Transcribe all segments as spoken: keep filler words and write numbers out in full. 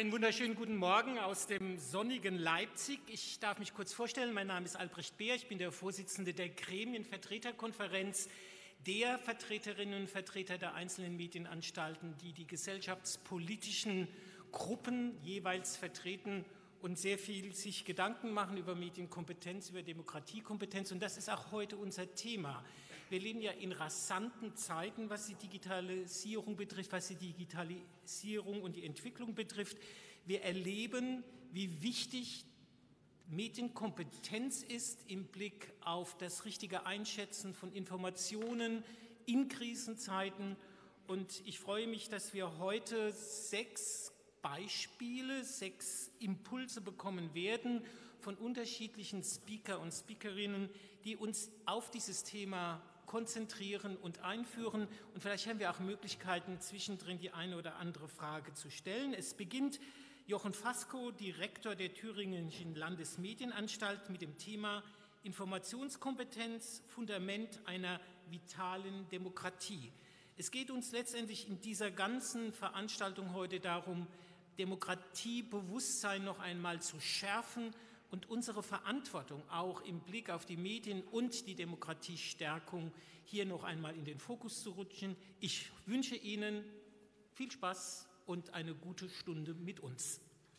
Einen wunderschönen guten Morgen aus dem sonnigen Leipzig. Ich darf mich kurz vorstellen, mein Name ist Albrecht Beer, ich bin der Vorsitzende der Gremienvertreterkonferenz, der Vertreterinnen und Vertreter der einzelnen Medienanstalten, die die gesellschaftspolitischen Gruppen jeweils vertreten und sehr viel sich Gedanken machen über Medienkompetenz, über Demokratiekompetenz. Und das ist auch heute unser Thema. Wir leben ja in rasanten Zeiten, was die Digitalisierung betrifft, was die Digitalisierung und die Entwicklung betrifft. Wir erleben, wie wichtig Medienkompetenz ist im Blick auf das richtige Einschätzen von Informationen in Krisenzeiten. Und ich freue mich, dass wir heute sechs Beispiele, sechs Impulse bekommen werden von unterschiedlichen Speaker und Speakerinnen, die uns auf dieses Thema konzentrieren und einführen. Und vielleicht haben wir auch Möglichkeiten, zwischendrin die eine oder andere Frage zu stellen. Es beginnt Jochen Fasko, Direktor der Thüringischen Landesmedienanstalt, mit dem Thema Informationskompetenz, Fundament einer vitalen Demokratie. Es geht uns letztendlich in dieser ganzen Veranstaltung heute darum, Demokratiebewusstsein noch einmal zu schärfen und unsere Verantwortung auch im Blick auf die Medien und die Demokratiestärkung hier noch einmal in den Fokus zu rutschen. Ich wünsche Ihnen viel Spaß und eine gute Stunde mit uns.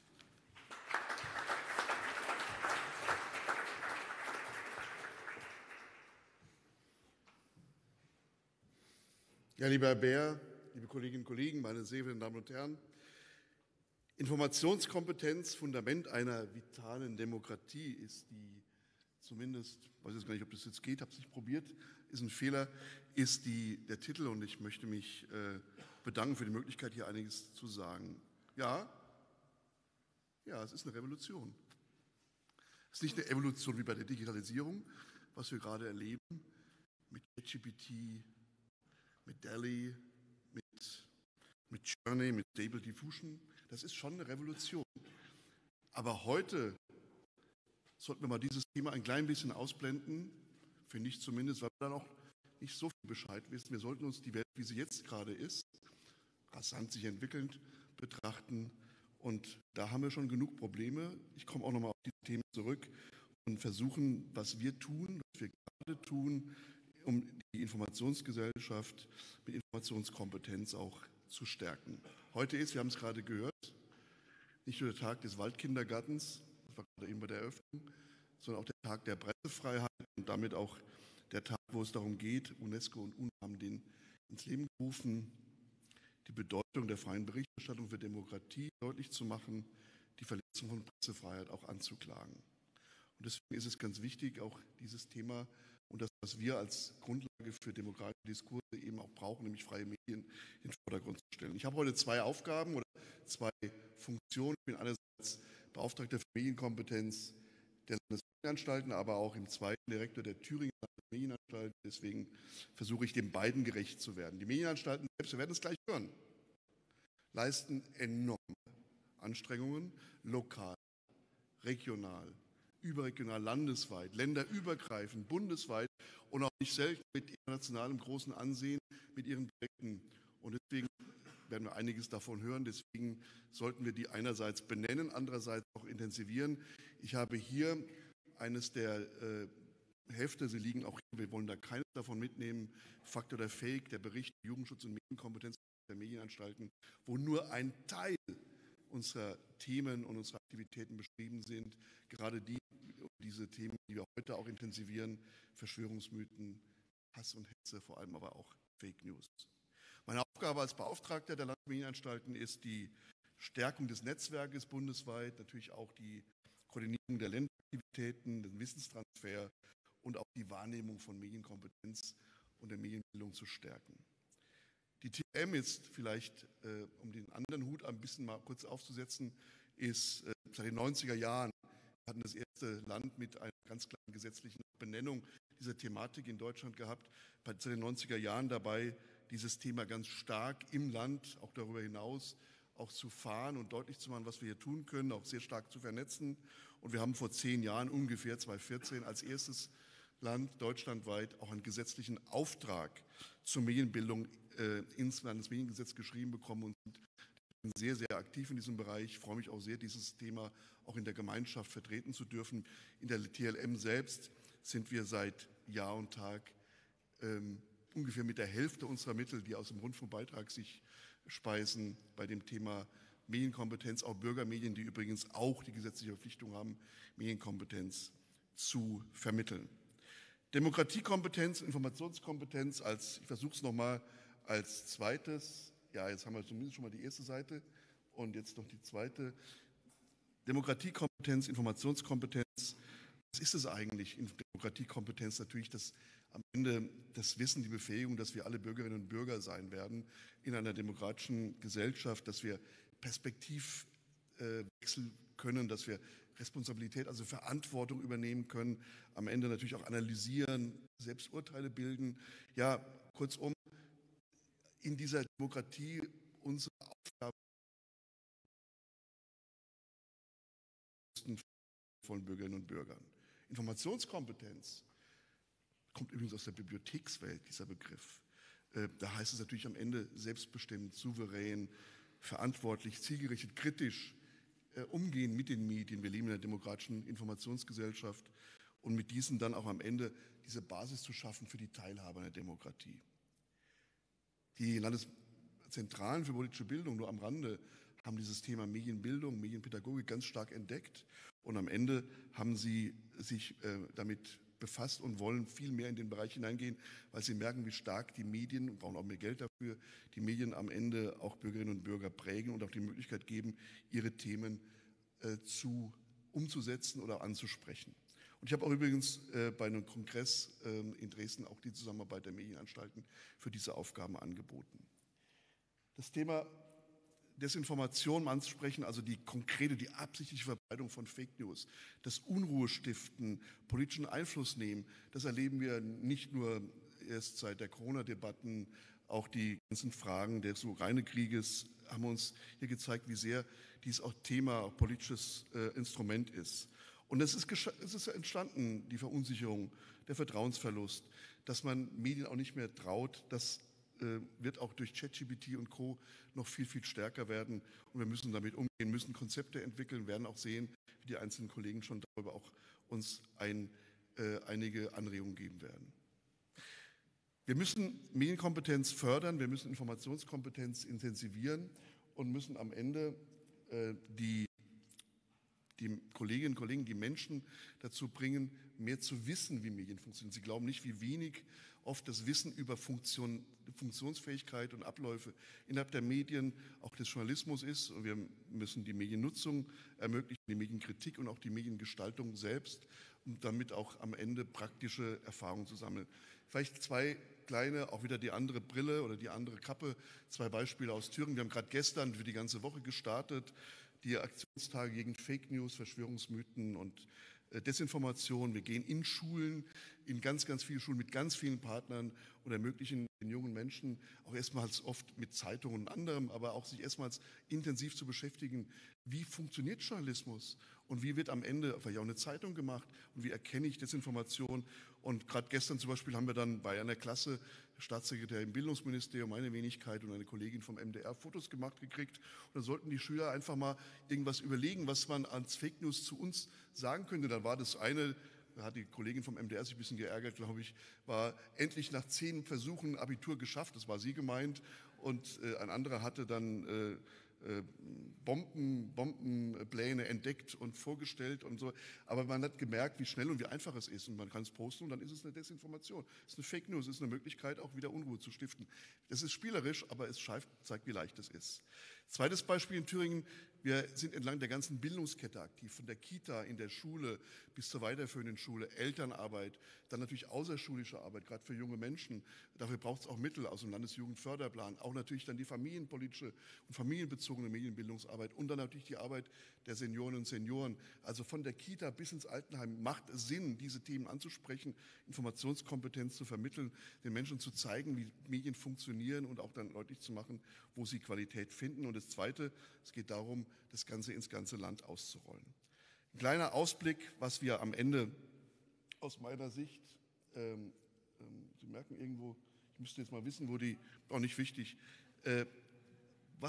Ja, lieber Herr Beer, liebe Kolleginnen und Kollegen, meine sehr verehrten Damen und Herren, Informationskompetenz, Fundament einer vitalen Demokratie ist die, zumindest, ich weiß jetzt gar nicht, ob das jetzt geht, habe es nicht probiert, ist ein Fehler, ist die, der Titel, und ich möchte mich äh, bedanken für die Möglichkeit, hier einiges zu sagen. Ja, ja, es ist eine Revolution. Es ist nicht eine Evolution wie bei der Digitalisierung, was wir gerade erleben, mit ChatGPT, mit DALL-E, mit, mit Journey, mit Stable Diffusion. Das ist schon eine Revolution. Aber heute sollten wir mal dieses Thema ein klein bisschen ausblenden, finde ich zumindest, weil wir dann auch nicht so viel Bescheid wissen. Wir sollten uns die Welt, wie sie jetzt gerade ist, rasant sich entwickelnd betrachten. Und da haben wir schon genug Probleme. Ich komme auch nochmal auf diese Themen zurück und versuchen, was wir tun, was wir gerade tun, um die Informationsgesellschaft mit Informationskompetenz auch zu stärken. Heute ist, wir haben es gerade gehört, nicht nur der Tag des Waldkindergartens, das war gerade eben bei der Eröffnung, sondern auch der Tag der Pressefreiheit und damit auch der Tag, wo es darum geht, UNESCO und UNO haben den ins Leben gerufen, die Bedeutung der freien Berichterstattung für Demokratie deutlich zu machen, die Verletzung von Pressefreiheit auch anzuklagen. Und deswegen ist es ganz wichtig, auch dieses Thema und das, was wir als Grundlage für demokratische Diskurse eben auch brauchen, nämlich freie Medien, in den Vordergrund zu stellen. Ich habe heute zwei Aufgaben oder zwei Funktionen. Ich bin einerseits Beauftragter für Medienkompetenz der Landesmedienanstalten, aber auch im zweiten Direktor der Thüringer Landesmedienanstalten. Deswegen versuche ich, den beiden gerecht zu werden. Die Medienanstalten selbst, wir werden es gleich hören, leisten enorme Anstrengungen, lokal, regional, überregional, landesweit, länderübergreifend, bundesweit und auch nicht selten mit internationalem großen Ansehen mit ihren Projekten. Und deswegen werden wir einiges davon hören. Deswegen sollten wir die einerseits benennen, andererseits auch intensivieren. Ich habe hier eines der äh, Hefte, sie liegen auch hier, wir wollen da keines davon mitnehmen, Fakt oder Fake, der Bericht Jugendschutz und Medienkompetenz der Medienanstalten, wo nur ein Teil unserer Themen und unserer Aktivitäten beschrieben sind. Gerade die, diese Themen, die wir heute auch intensivieren, Verschwörungsmythen, Hass und Hetze, vor allem aber auch Fake News. Meine Aufgabe als Beauftragter der Landesmedienanstalten ist die Stärkung des Netzwerkes bundesweit, natürlich auch die Koordinierung der Länderaktivitäten, den Wissenstransfer und auch die Wahrnehmung von Medienkompetenz und der Medienbildung zu stärken. Die T M ist vielleicht, äh, um den anderen Hut ein bisschen mal kurz aufzusetzen, ist äh, seit den neunziger Jahren, wir hatten das erste Land mit einer ganz klaren gesetzlichen Benennung dieser Thematik in Deutschland gehabt, seit den neunziger Jahren dabei, dieses Thema ganz stark im Land, auch darüber hinaus, auch zu fahren und deutlich zu machen, was wir hier tun können, auch sehr stark zu vernetzen. Und wir haben vor zehn Jahren, ungefähr zweitausendvierzehn, als erstes Land deutschlandweit auch einen gesetzlichen Auftrag zur Medienbildung äh, ins Landesmediengesetz geschrieben bekommen und sind bin sehr, sehr aktiv in diesem Bereich. Ich freue mich auch sehr, dieses Thema auch in der Gemeinschaft vertreten zu dürfen. In der T L M selbst sind wir seit Jahr und Tag ähm, ungefähr mit der Hälfte unserer Mittel, die aus dem Rundfunkbeitrag sich speisen, bei dem Thema Medienkompetenz, auch Bürgermedien, die übrigens auch die gesetzliche Verpflichtung haben, Medienkompetenz zu vermitteln. Demokratiekompetenz, Informationskompetenz als, ich versuche es nochmal, als zweites, ja, jetzt haben wir zumindest schon mal die erste Seite und jetzt noch die zweite. Demokratiekompetenz, Informationskompetenz, was ist es eigentlich in Demokratiekompetenz? Natürlich das am Ende das Wissen, die Befähigung, dass wir alle Bürgerinnen und Bürger sein werden in einer demokratischen Gesellschaft, dass wir Perspektivwechsel können, dass wir Responsabilität, also Verantwortung übernehmen können, am Ende natürlich auch analysieren, selbst Urteile bilden. Ja, kurzum, in dieser Demokratie unsere Aufgabe von Bürgerinnen und Bürgern. Informationskompetenz kommt übrigens aus der Bibliothekswelt, dieser Begriff. Da heißt es natürlich am Ende selbstbestimmt, souverän, verantwortlich, zielgerichtet, kritisch umgehen mit den Medien. Wir leben in einer demokratischen Informationsgesellschaft und mit diesen dann auch am Ende diese Basis zu schaffen für die Teilhabe an der Demokratie. Die Landeszentralen für politische Bildung, nur am Rande, haben dieses Thema Medienbildung, Medienpädagogik ganz stark entdeckt und am Ende haben sie sich äh, damit befasst und wollen viel mehr in den Bereich hineingehen, weil sie merken, wie stark die Medien, und brauchen auch mehr Geld dafür, die Medien am Ende auch Bürgerinnen und Bürger prägen und auch die Möglichkeit geben, ihre Themen äh, zu, umzusetzen oder anzusprechen. Und ich habe auch übrigens äh, bei einem Kongress äh, in Dresden auch die Zusammenarbeit der Medienanstalten für diese Aufgaben angeboten. Das Thema Desinformation anzusprechen, also die konkrete, die absichtliche Verbreitung von Fake News, das Unruhestiften, politischen Einfluss nehmen, das erleben wir nicht nur erst seit der Corona-Debatten, auch die ganzen Fragen des Ukraine-Krieges haben uns hier gezeigt, wie sehr dies auch Thema, auch politisches äh, Instrument ist. Und es ist, es ist entstanden, die Verunsicherung, der Vertrauensverlust, dass man Medien auch nicht mehr traut, das wird auch durch ChatGPT und Co. noch viel, viel stärker werden. Und wir müssen damit umgehen, müssen Konzepte entwickeln, werden auch sehen, wie die einzelnen Kollegen schon darüber auch uns ein, äh, einige Anregungen geben werden. Wir müssen Medienkompetenz fördern, wir müssen Informationskompetenz intensivieren und müssen am Ende äh, die, die Kolleginnen und Kollegen, die Menschen dazu bringen, mehr zu wissen, wie Medien funktionieren. Sie glauben nicht, wie wenig oft das Wissen über Funktion, Funktionsfähigkeit und Abläufe innerhalb der Medien, auch des Journalismus ist. Und wir müssen die Mediennutzung ermöglichen, die Medienkritik und auch die Mediengestaltung selbst, um damit auch am Ende praktische Erfahrungen zu sammeln. Vielleicht zwei kleine, auch wieder die andere Brille oder die andere Kappe, zwei Beispiele aus Thüringen. Wir haben gerade gestern für die ganze Woche gestartet, die Aktionstage gegen Fake News, Verschwörungsmythen und Desinformation. Wir gehen in Schulen, in ganz, ganz viele Schulen mit ganz vielen Partnern und ermöglichen den jungen Menschen auch erstmals oft mit Zeitungen und anderem, aber auch sich erstmals intensiv zu beschäftigen, wie funktioniert Journalismus und wie wird am Ende vielleicht auch eine Zeitung gemacht und wie erkenne ich Desinformation. Und gerade gestern zum Beispiel haben wir dann bei einer Klasse, der Staatssekretär im Bildungsministerium, meine Wenigkeit und eine Kollegin vom M D R Fotos gemacht gekriegt. Und dann sollten die Schüler einfach mal irgendwas überlegen, was man als Fake News zu uns sagen könnte. Dann war das eine, da hat die Kollegin vom M D R sich ein bisschen geärgert, glaube ich, war endlich nach zehn Versuchen Abitur geschafft, das war sie gemeint. Und äh, ein anderer hatte dann äh, Bomben, Bombenpläne entdeckt und vorgestellt und so. Aber man hat gemerkt, wie schnell und wie einfach es ist. Und man kann es posten und dann ist es eine Desinformation. Es ist eine Fake News, es ist eine Möglichkeit, auch wieder Unruhe zu stiften. Das ist spielerisch, aber es zeigt, wie leicht es ist. Zweites Beispiel in Thüringen. Wir sind entlang der ganzen Bildungskette aktiv, von der Kita in der Schule bis zur weiterführenden Schule, Elternarbeit, dann natürlich außerschulische Arbeit, gerade für junge Menschen. Dafür braucht es auch Mittel aus dem Landesjugendförderplan, auch natürlich dann die familienpolitische und familienbezogene Medienbildungsarbeit und dann natürlich die Arbeit der Seniorinnen und Senioren. Also von der Kita bis ins Altenheim macht es Sinn, diese Themen anzusprechen, Informationskompetenz zu vermitteln, den Menschen zu zeigen, wie Medien funktionieren und auch dann deutlich zu machen, wo sie Qualität finden. Und das Zweite, es geht darum, das Ganze ins ganze Land auszurollen. Ein kleiner Ausblick, was wir am Ende aus meiner Sicht, ähm, ähm, Sie merken irgendwo, ich müsste jetzt mal wissen, wo die, auch nicht wichtig, äh, was,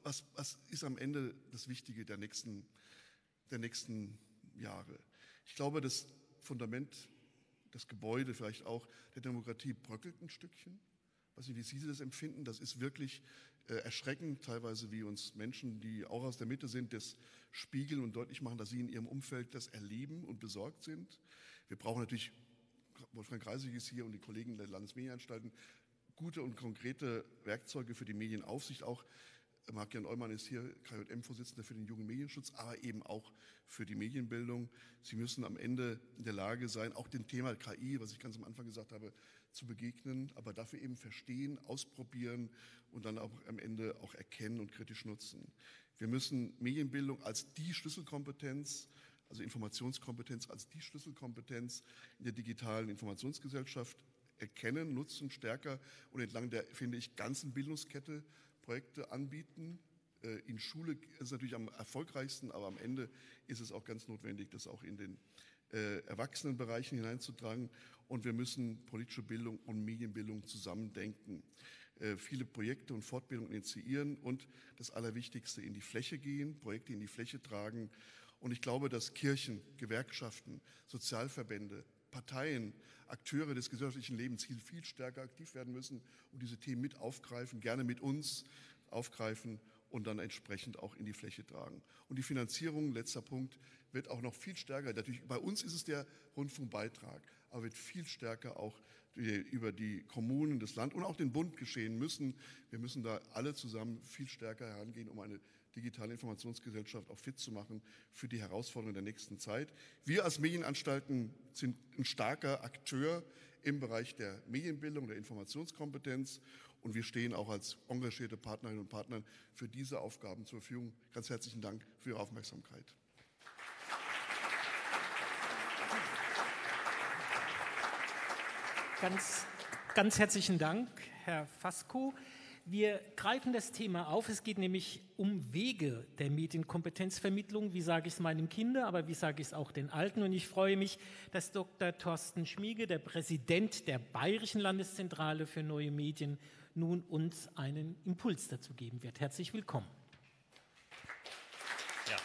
was, was ist am Ende das Wichtige der nächsten, der nächsten Jahre? Ich glaube, das Fundament, das Gebäude vielleicht auch der Demokratie bröckelt ein Stückchen. Ich weiß nicht, wie Sie das empfinden. Das ist wirklich äh, erschreckend, teilweise wie uns Menschen, die auch aus der Mitte sind, das spiegeln und deutlich machen, dass sie in ihrem Umfeld das erleben und besorgt sind. Wir brauchen natürlich, Wolfgang Kreisig ist hier und die Kollegen der Landesmedienanstalten, gute und konkrete Werkzeuge für die Medienaufsicht. Auch Marc-Jan Eumann ist hier K J M-Vorsitzender für den Jugendmedienschutz, aber eben auch für die Medienbildung. Sie müssen am Ende in der Lage sein, auch dem Thema K I, was ich ganz am Anfang gesagt habe, zu begegnen, aber dafür eben verstehen, ausprobieren und dann auch am Ende auch erkennen und kritisch nutzen. Wir müssen Medienbildung als die Schlüsselkompetenz, also Informationskompetenz als die Schlüsselkompetenz in der digitalen Informationsgesellschaft erkennen, nutzen, stärker und entlang der, finde ich, ganzen Bildungskette Projekte anbieten. In Schule ist es natürlich am erfolgreichsten, aber am Ende ist es auch ganz notwendig, das auch in den äh, Erwachsenenbereichen hineinzutragen. Und wir müssen politische Bildung und Medienbildung zusammendenken. Äh, viele Projekte und Fortbildungen initiieren und das Allerwichtigste in die Fläche gehen, Projekte in die Fläche tragen. Und ich glaube, dass Kirchen, Gewerkschaften, Sozialverbände, Parteien, Akteure des gesellschaftlichen Lebens viel, viel stärker aktiv werden müssen und diese Themen mit aufgreifen, gerne mit uns aufgreifen und dann entsprechend auch in die Fläche tragen. Und die Finanzierung, letzter Punkt, wird auch noch viel stärker, natürlich bei uns ist es der Rundfunkbeitrag, aber wird viel stärker auch über die Kommunen, das Land und auch den Bund geschehen müssen. Wir müssen da alle zusammen viel stärker herangehen, um eine digitale Informationsgesellschaft auch fit zu machen für die Herausforderungen der nächsten Zeit. Wir als Medienanstalten sind ein starker Akteur im Bereich der Medienbildung, der Informationskompetenz und wir stehen auch als engagierte Partnerinnen und Partner für diese Aufgaben zur Verfügung. Ganz herzlichen Dank für Ihre Aufmerksamkeit. Ganz, ganz herzlichen Dank, Herr Fasko. Wir greifen das Thema auf. Es geht nämlich um Wege der Medienkompetenzvermittlung. Wie sage ich es meinem Kinder, aber wie sage ich es auch den Alten? Und ich freue mich, dass Doktor Thorsten Schmiege, der Präsident der Bayerischen Landeszentrale für neue Medien, nun uns einen Impuls dazu geben wird. Herzlich willkommen. Ja.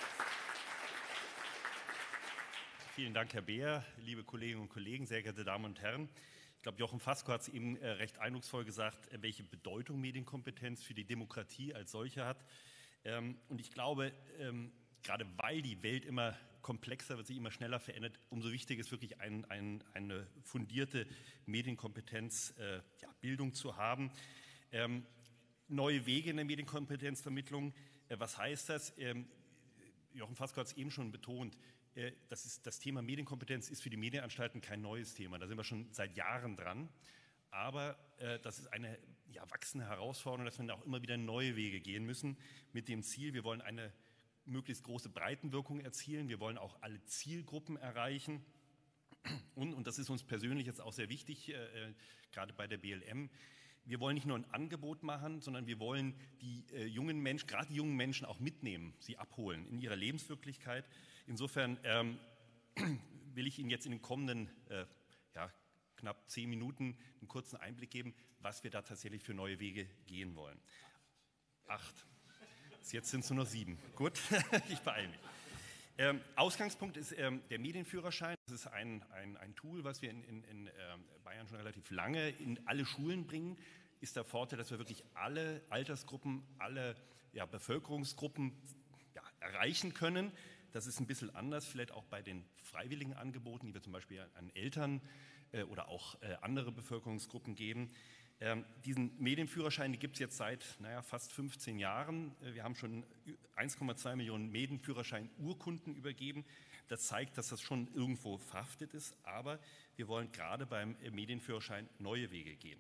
Vielen Dank, Herr Beer, liebe Kolleginnen und Kollegen, sehr geehrte Damen und Herren. Ich glaube, Jochen Fasko hat es eben äh, recht eindrucksvoll gesagt, äh, welche Bedeutung Medienkompetenz für die Demokratie als solche hat. Ähm, und ich glaube, ähm, gerade weil die Welt immer komplexer wird, sich immer schneller verändert, umso wichtiger ist wirklich ein, ein, eine fundierte Medienkompetenz, äh, ja, Bildung zu haben. Ähm, neue Wege in der Medienkompetenzvermittlung, äh, was heißt das? Ähm, Jochen Fasko hat es eben schon betont. Das, ist, das Thema Medienkompetenz ist für die Medienanstalten kein neues Thema. Da sind wir schon seit Jahren dran. Aber äh, das ist eine ja, wachsende Herausforderung, dass wir da auch immer wieder neue Wege gehen müssen mit dem Ziel, wir wollen eine möglichst große Breitenwirkung erzielen. Wir wollen auch alle Zielgruppen erreichen. Und, und das ist uns persönlich jetzt auch sehr wichtig, äh, gerade bei der B L M, wir wollen nicht nur ein Angebot machen, sondern wir wollen die äh, jungen Menschen, gerade die jungen Menschen auch mitnehmen, sie abholen in ihrer Lebenswirklichkeit. Insofern ähm, will ich Ihnen jetzt in den kommenden äh, ja, knapp zehn Minuten einen kurzen Einblick geben, was wir da tatsächlich für neue Wege gehen wollen. Acht. Jetzt sind es nur noch sieben. Gut, ich beeile mich. Ähm, Ausgangspunkt ist ähm, der Medienführerschein. Das ist ein, ein, ein Tool, was wir in, in, in äh, Bayern schon relativ lange in alle Schulen bringen. Ist der Vorteil, dass wir wirklich alle Altersgruppen, alle ja, Bevölkerungsgruppen ja, erreichen können. Das ist ein bisschen anders, vielleicht auch bei den freiwilligen Angeboten, die wir zum Beispiel an Eltern äh, oder auch äh, andere Bevölkerungsgruppen geben. Ähm, diesen Medienführerschein gibt es jetzt seit naja, fast fünfzehn Jahren. Wir haben schon eins Komma zwei Millionen Medienführerschein-Urkunden übergeben. Das zeigt, dass das schon irgendwo verhaftet ist, aber wir wollen gerade beim Medienführerschein neue Wege gehen.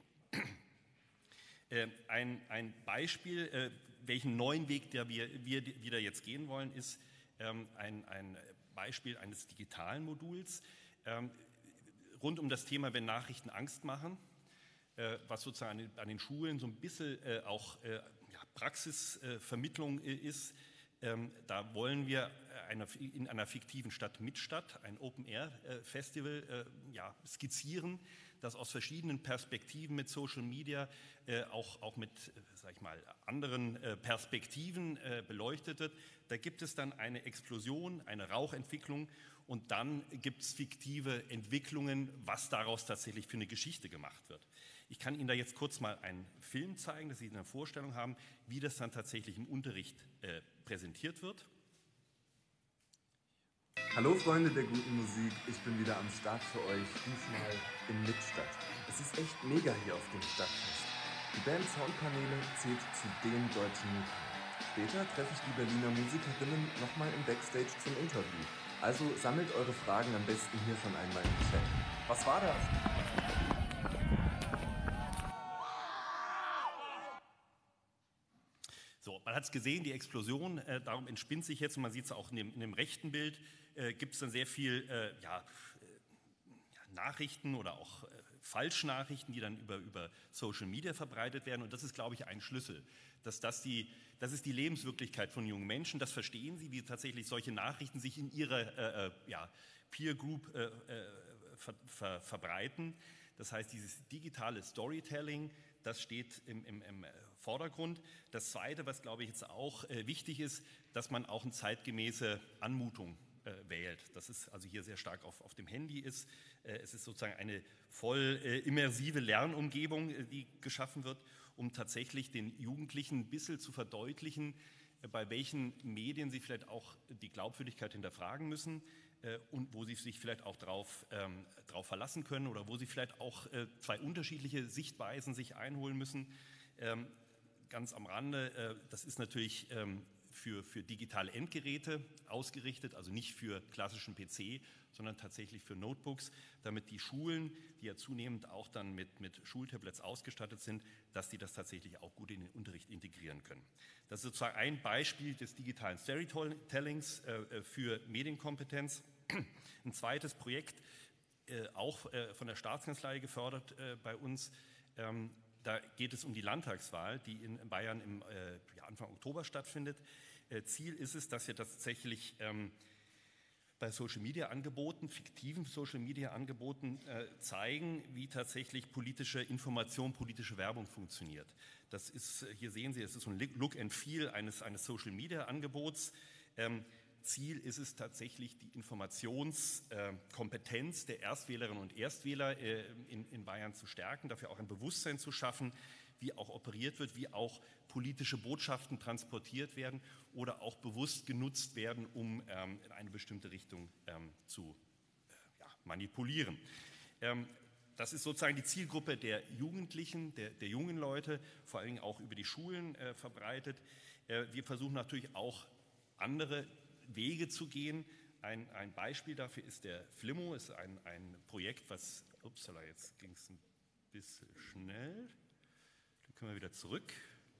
Äh, ein, ein Beispiel, äh, welchen neuen Weg der wir, wir wieder jetzt gehen wollen, ist ähm, ein, ein Beispiel eines digitalen Moduls ähm, rund um das Thema, wenn Nachrichten Angst machen, was sozusagen an den, an den Schulen so ein bisschen äh, auch äh, ja, Praxisvermittlung äh, ist. Ähm, da wollen wir eine, in einer fiktiven Stadt Midtstadt ein Open-Air-Festival äh, ja, skizzieren, das aus verschiedenen Perspektiven mit Social Media, äh, auch, auch mit äh, sag ich mal, anderen äh, Perspektiven äh, beleuchtet wird. Da gibt es dann eine Explosion, eine Rauchentwicklung und dann gibt es fiktive Entwicklungen, was daraus tatsächlich für eine Geschichte gemacht wird. Ich kann Ihnen da jetzt kurz mal einen Film zeigen, dass Sie eine Vorstellung haben, wie das dann tatsächlich im Unterricht äh, präsentiert wird. Hallo Freunde der guten Musik, ich bin wieder am Start für euch, diesmal in Midtstadt. Es ist echt mega hier auf dem Stadtfest. Die Band Soundpaneele zählt zu den deutschen Newcomern. Später treffe ich die Berliner Musikerinnen nochmal im Backstage zum Interview. Also sammelt eure Fragen am besten hier schon einmal im Chat. Was war das? So, man hat es gesehen, die Explosion, äh, darum entspinnt sich jetzt, und man sieht es auch in dem, in dem rechten Bild, äh, gibt es dann sehr viel äh, ja, äh, Nachrichten oder auch äh, Falschnachrichten, die dann über, über Social Media verbreitet werden. Und das ist, glaube ich, ein Schlüssel. Dass das, die, das ist die Lebenswirklichkeit von jungen Menschen, das verstehen sie, wie tatsächlich solche Nachrichten sich in ihrer äh, äh, ja, Peer Group äh, äh, ver, ver, verbreiten. Das heißt, dieses digitale Storytelling, das steht im, im, im Vordergrund. Das Zweite, was, glaube ich, jetzt auch äh, wichtig ist, dass man auch eine zeitgemäße Anmutung äh, wählt. Das ist also hier sehr stark auf, auf dem Handy ist. Äh, es ist sozusagen eine voll äh, immersive Lernumgebung, äh, die geschaffen wird, um tatsächlich den Jugendlichen ein bisschen zu verdeutlichen, äh, bei welchen Medien sie vielleicht auch die Glaubwürdigkeit hinterfragen müssen, und wo sie sich vielleicht auch darauf ähm, drauf verlassen können oder wo sie vielleicht auch äh, zwei unterschiedliche Sichtweisen sich einholen müssen. Ähm, ganz am Rande, äh, das ist natürlich ähm, für, für digitale Endgeräte ausgerichtet, also nicht für klassischen P C, sondern tatsächlich für Notebooks, damit die Schulen, die ja zunehmend auch dann mit, mit Schultablets ausgestattet sind, dass die das tatsächlich auch gut in den Unterricht integrieren können. Das ist sozusagen ein Beispiel des digitalen Storytellings äh, für Medienkompetenz. Ein zweites Projekt, äh, auch äh, von der Staatskanzlei gefördert äh, bei uns, ähm, da geht es um die Landtagswahl, die in Bayern im äh, ja, Anfang Oktober stattfindet. Äh, Ziel ist es, dass wir tatsächlich ähm, bei Social-Media-Angeboten, fiktiven Social-Media-Angeboten äh, zeigen, wie tatsächlich politische Information, politische Werbung funktioniert. Das ist, hier sehen Sie, es ist so ein Look and Feel eines, eines Social-Media-Angebots. Ähm, Ziel ist es tatsächlich, die Informationskompetenz äh, der Erstwählerinnen und Erstwähler äh, in, in Bayern zu stärken, dafür auch ein Bewusstsein zu schaffen, wie auch operiert wird, wie auch politische Botschaften transportiert werden oder auch bewusst genutzt werden, um ähm, in eine bestimmte Richtung ähm, zu äh, ja, manipulieren. Ähm, das ist sozusagen die Zielgruppe der Jugendlichen, der, der jungen Leute, vor allen Dingen auch über die Schulen äh, verbreitet. Äh, wir versuchen natürlich auch andere Wege zu gehen. Ein, ein Beispiel dafür ist der Flimmo, ist ein, ein Projekt, was, upsala, jetzt ging es ein bisschen schnell, dann können wir wieder zurück.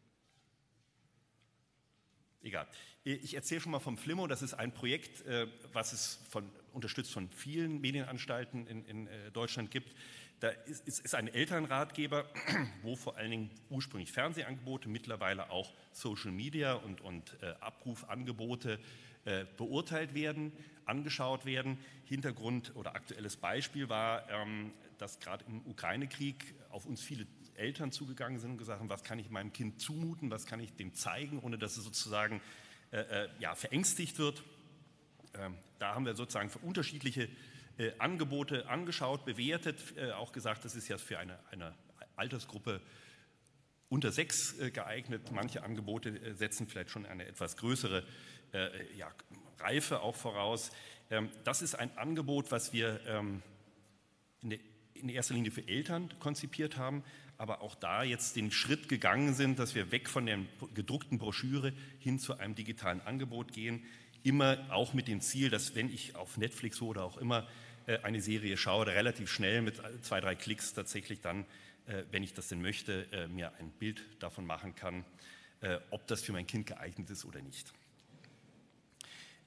Egal. Ich erzähle schon mal vom Flimmo. Das ist ein Projekt, was es von, unterstützt von vielen Medienanstalten in, in Deutschland gibt. Da ist, ist ein Elternratgeber, wo vor allen Dingen ursprünglich Fernsehangebote, mittlerweile auch Social Media und, und äh, Abrufangebote äh, beurteilt werden, angeschaut werden. Hintergrund oder aktuelles Beispiel war, ähm, dass gerade im Ukraine-Krieg auf uns viele Eltern zugegangen sind und gesagt haben, was kann ich meinem Kind zumuten, was kann ich dem zeigen, ohne dass es sozusagen äh, äh, ja, verängstigt wird. Ähm, da haben wir sozusagen für unterschiedliche äh, Angebote angeschaut, bewertet, äh, auch gesagt, das ist ja für eine, eine Altersgruppe unter sechs äh, geeignet. Manche Angebote äh, setzen vielleicht schon eine etwas größere äh, ja, Reife auch voraus. Ähm, das ist ein Angebot, was wir ähm, in, der, in erster Linie für Eltern konzipiert haben, aber auch da jetzt den Schritt gegangen sind, dass wir weg von der gedruckten Broschüre hin zu einem digitalen Angebot gehen. Immer auch mit dem Ziel, dass wenn ich auf Netflix oder auch immer äh, eine Serie schaue, relativ schnell mit zwei, drei Klicks tatsächlich dann, äh, wenn ich das denn möchte, äh, mir ein Bild davon machen kann, äh, ob das für mein Kind geeignet ist oder nicht.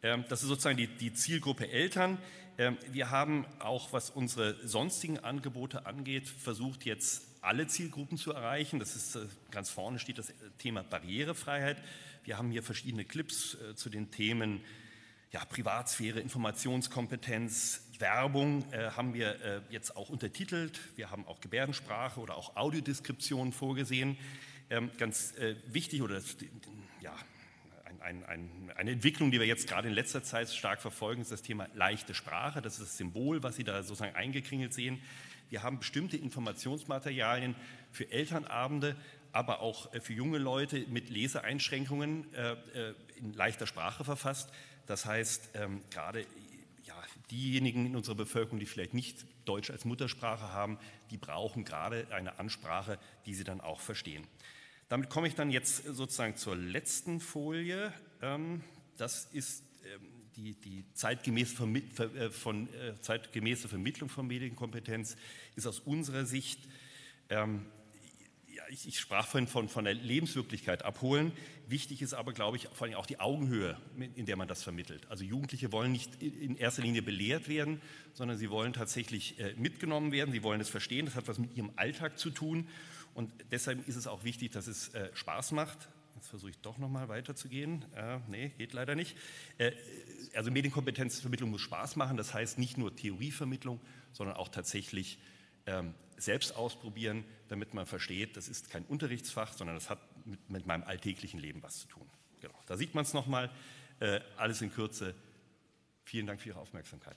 Das ist sozusagen die, die Zielgruppe Eltern. Wir haben auch, was unsere sonstigen Angebote angeht, versucht jetzt alle Zielgruppen zu erreichen. Das ist, ganz vorne steht das Thema Barrierefreiheit. Wir haben hier verschiedene Clips zu den Themen ja, Privatsphäre, Informationskompetenz, Werbung äh, haben wir äh, jetzt auch untertitelt. Wir haben auch Gebärdensprache oder auch Audiodeskription vorgesehen. Ähm, ganz äh, wichtig oder das, ja, ein, ein, ein, eine Entwicklung, die wir jetzt gerade in letzter Zeit stark verfolgen, ist das Thema leichte Sprache. Das ist das Symbol, was Sie da sozusagen eingekringelt sehen. Wir haben bestimmte Informationsmaterialien für Elternabende, aber auch äh, für junge Leute mit Leseeinschränkungen äh, in leichter Sprache verfasst. Das heißt, ähm, gerade ja, diejenigen in unserer Bevölkerung, die vielleicht nicht Deutsch als Muttersprache haben, die brauchen gerade eine Ansprache, die sie dann auch verstehen. Damit komme ich dann jetzt sozusagen zur letzten Folie. Ähm, das ist ähm, die, die zeitgemäße, Vermi ver von, äh, zeitgemäße Vermittlung von Medienkompetenz, ist aus unserer Sicht ähm, Ich, ich sprach vorhin von, von der Lebenswirklichkeit abholen. Wichtig ist aber, glaube ich, vor allem auch die Augenhöhe, in der man das vermittelt. Also Jugendliche wollen nicht in erster Linie belehrt werden, sondern sie wollen tatsächlich äh, mitgenommen werden, sie wollen es verstehen, das hat was mit ihrem Alltag zu tun. Und deshalb ist es auch wichtig, dass es äh, Spaß macht. Jetzt versuche ich doch noch mal weiterzugehen. Äh, nee, geht leider nicht. Äh, also Medienkompetenzvermittlung muss Spaß machen, das heißt nicht nur Theorievermittlung, sondern auch tatsächlich ähm, selbst ausprobieren, damit man versteht, das ist kein Unterrichtsfach, sondern das hat mit, mit meinem alltäglichen Leben was zu tun. Genau. Da sieht man es nochmal, äh, alles in Kürze. Vielen Dank für Ihre Aufmerksamkeit.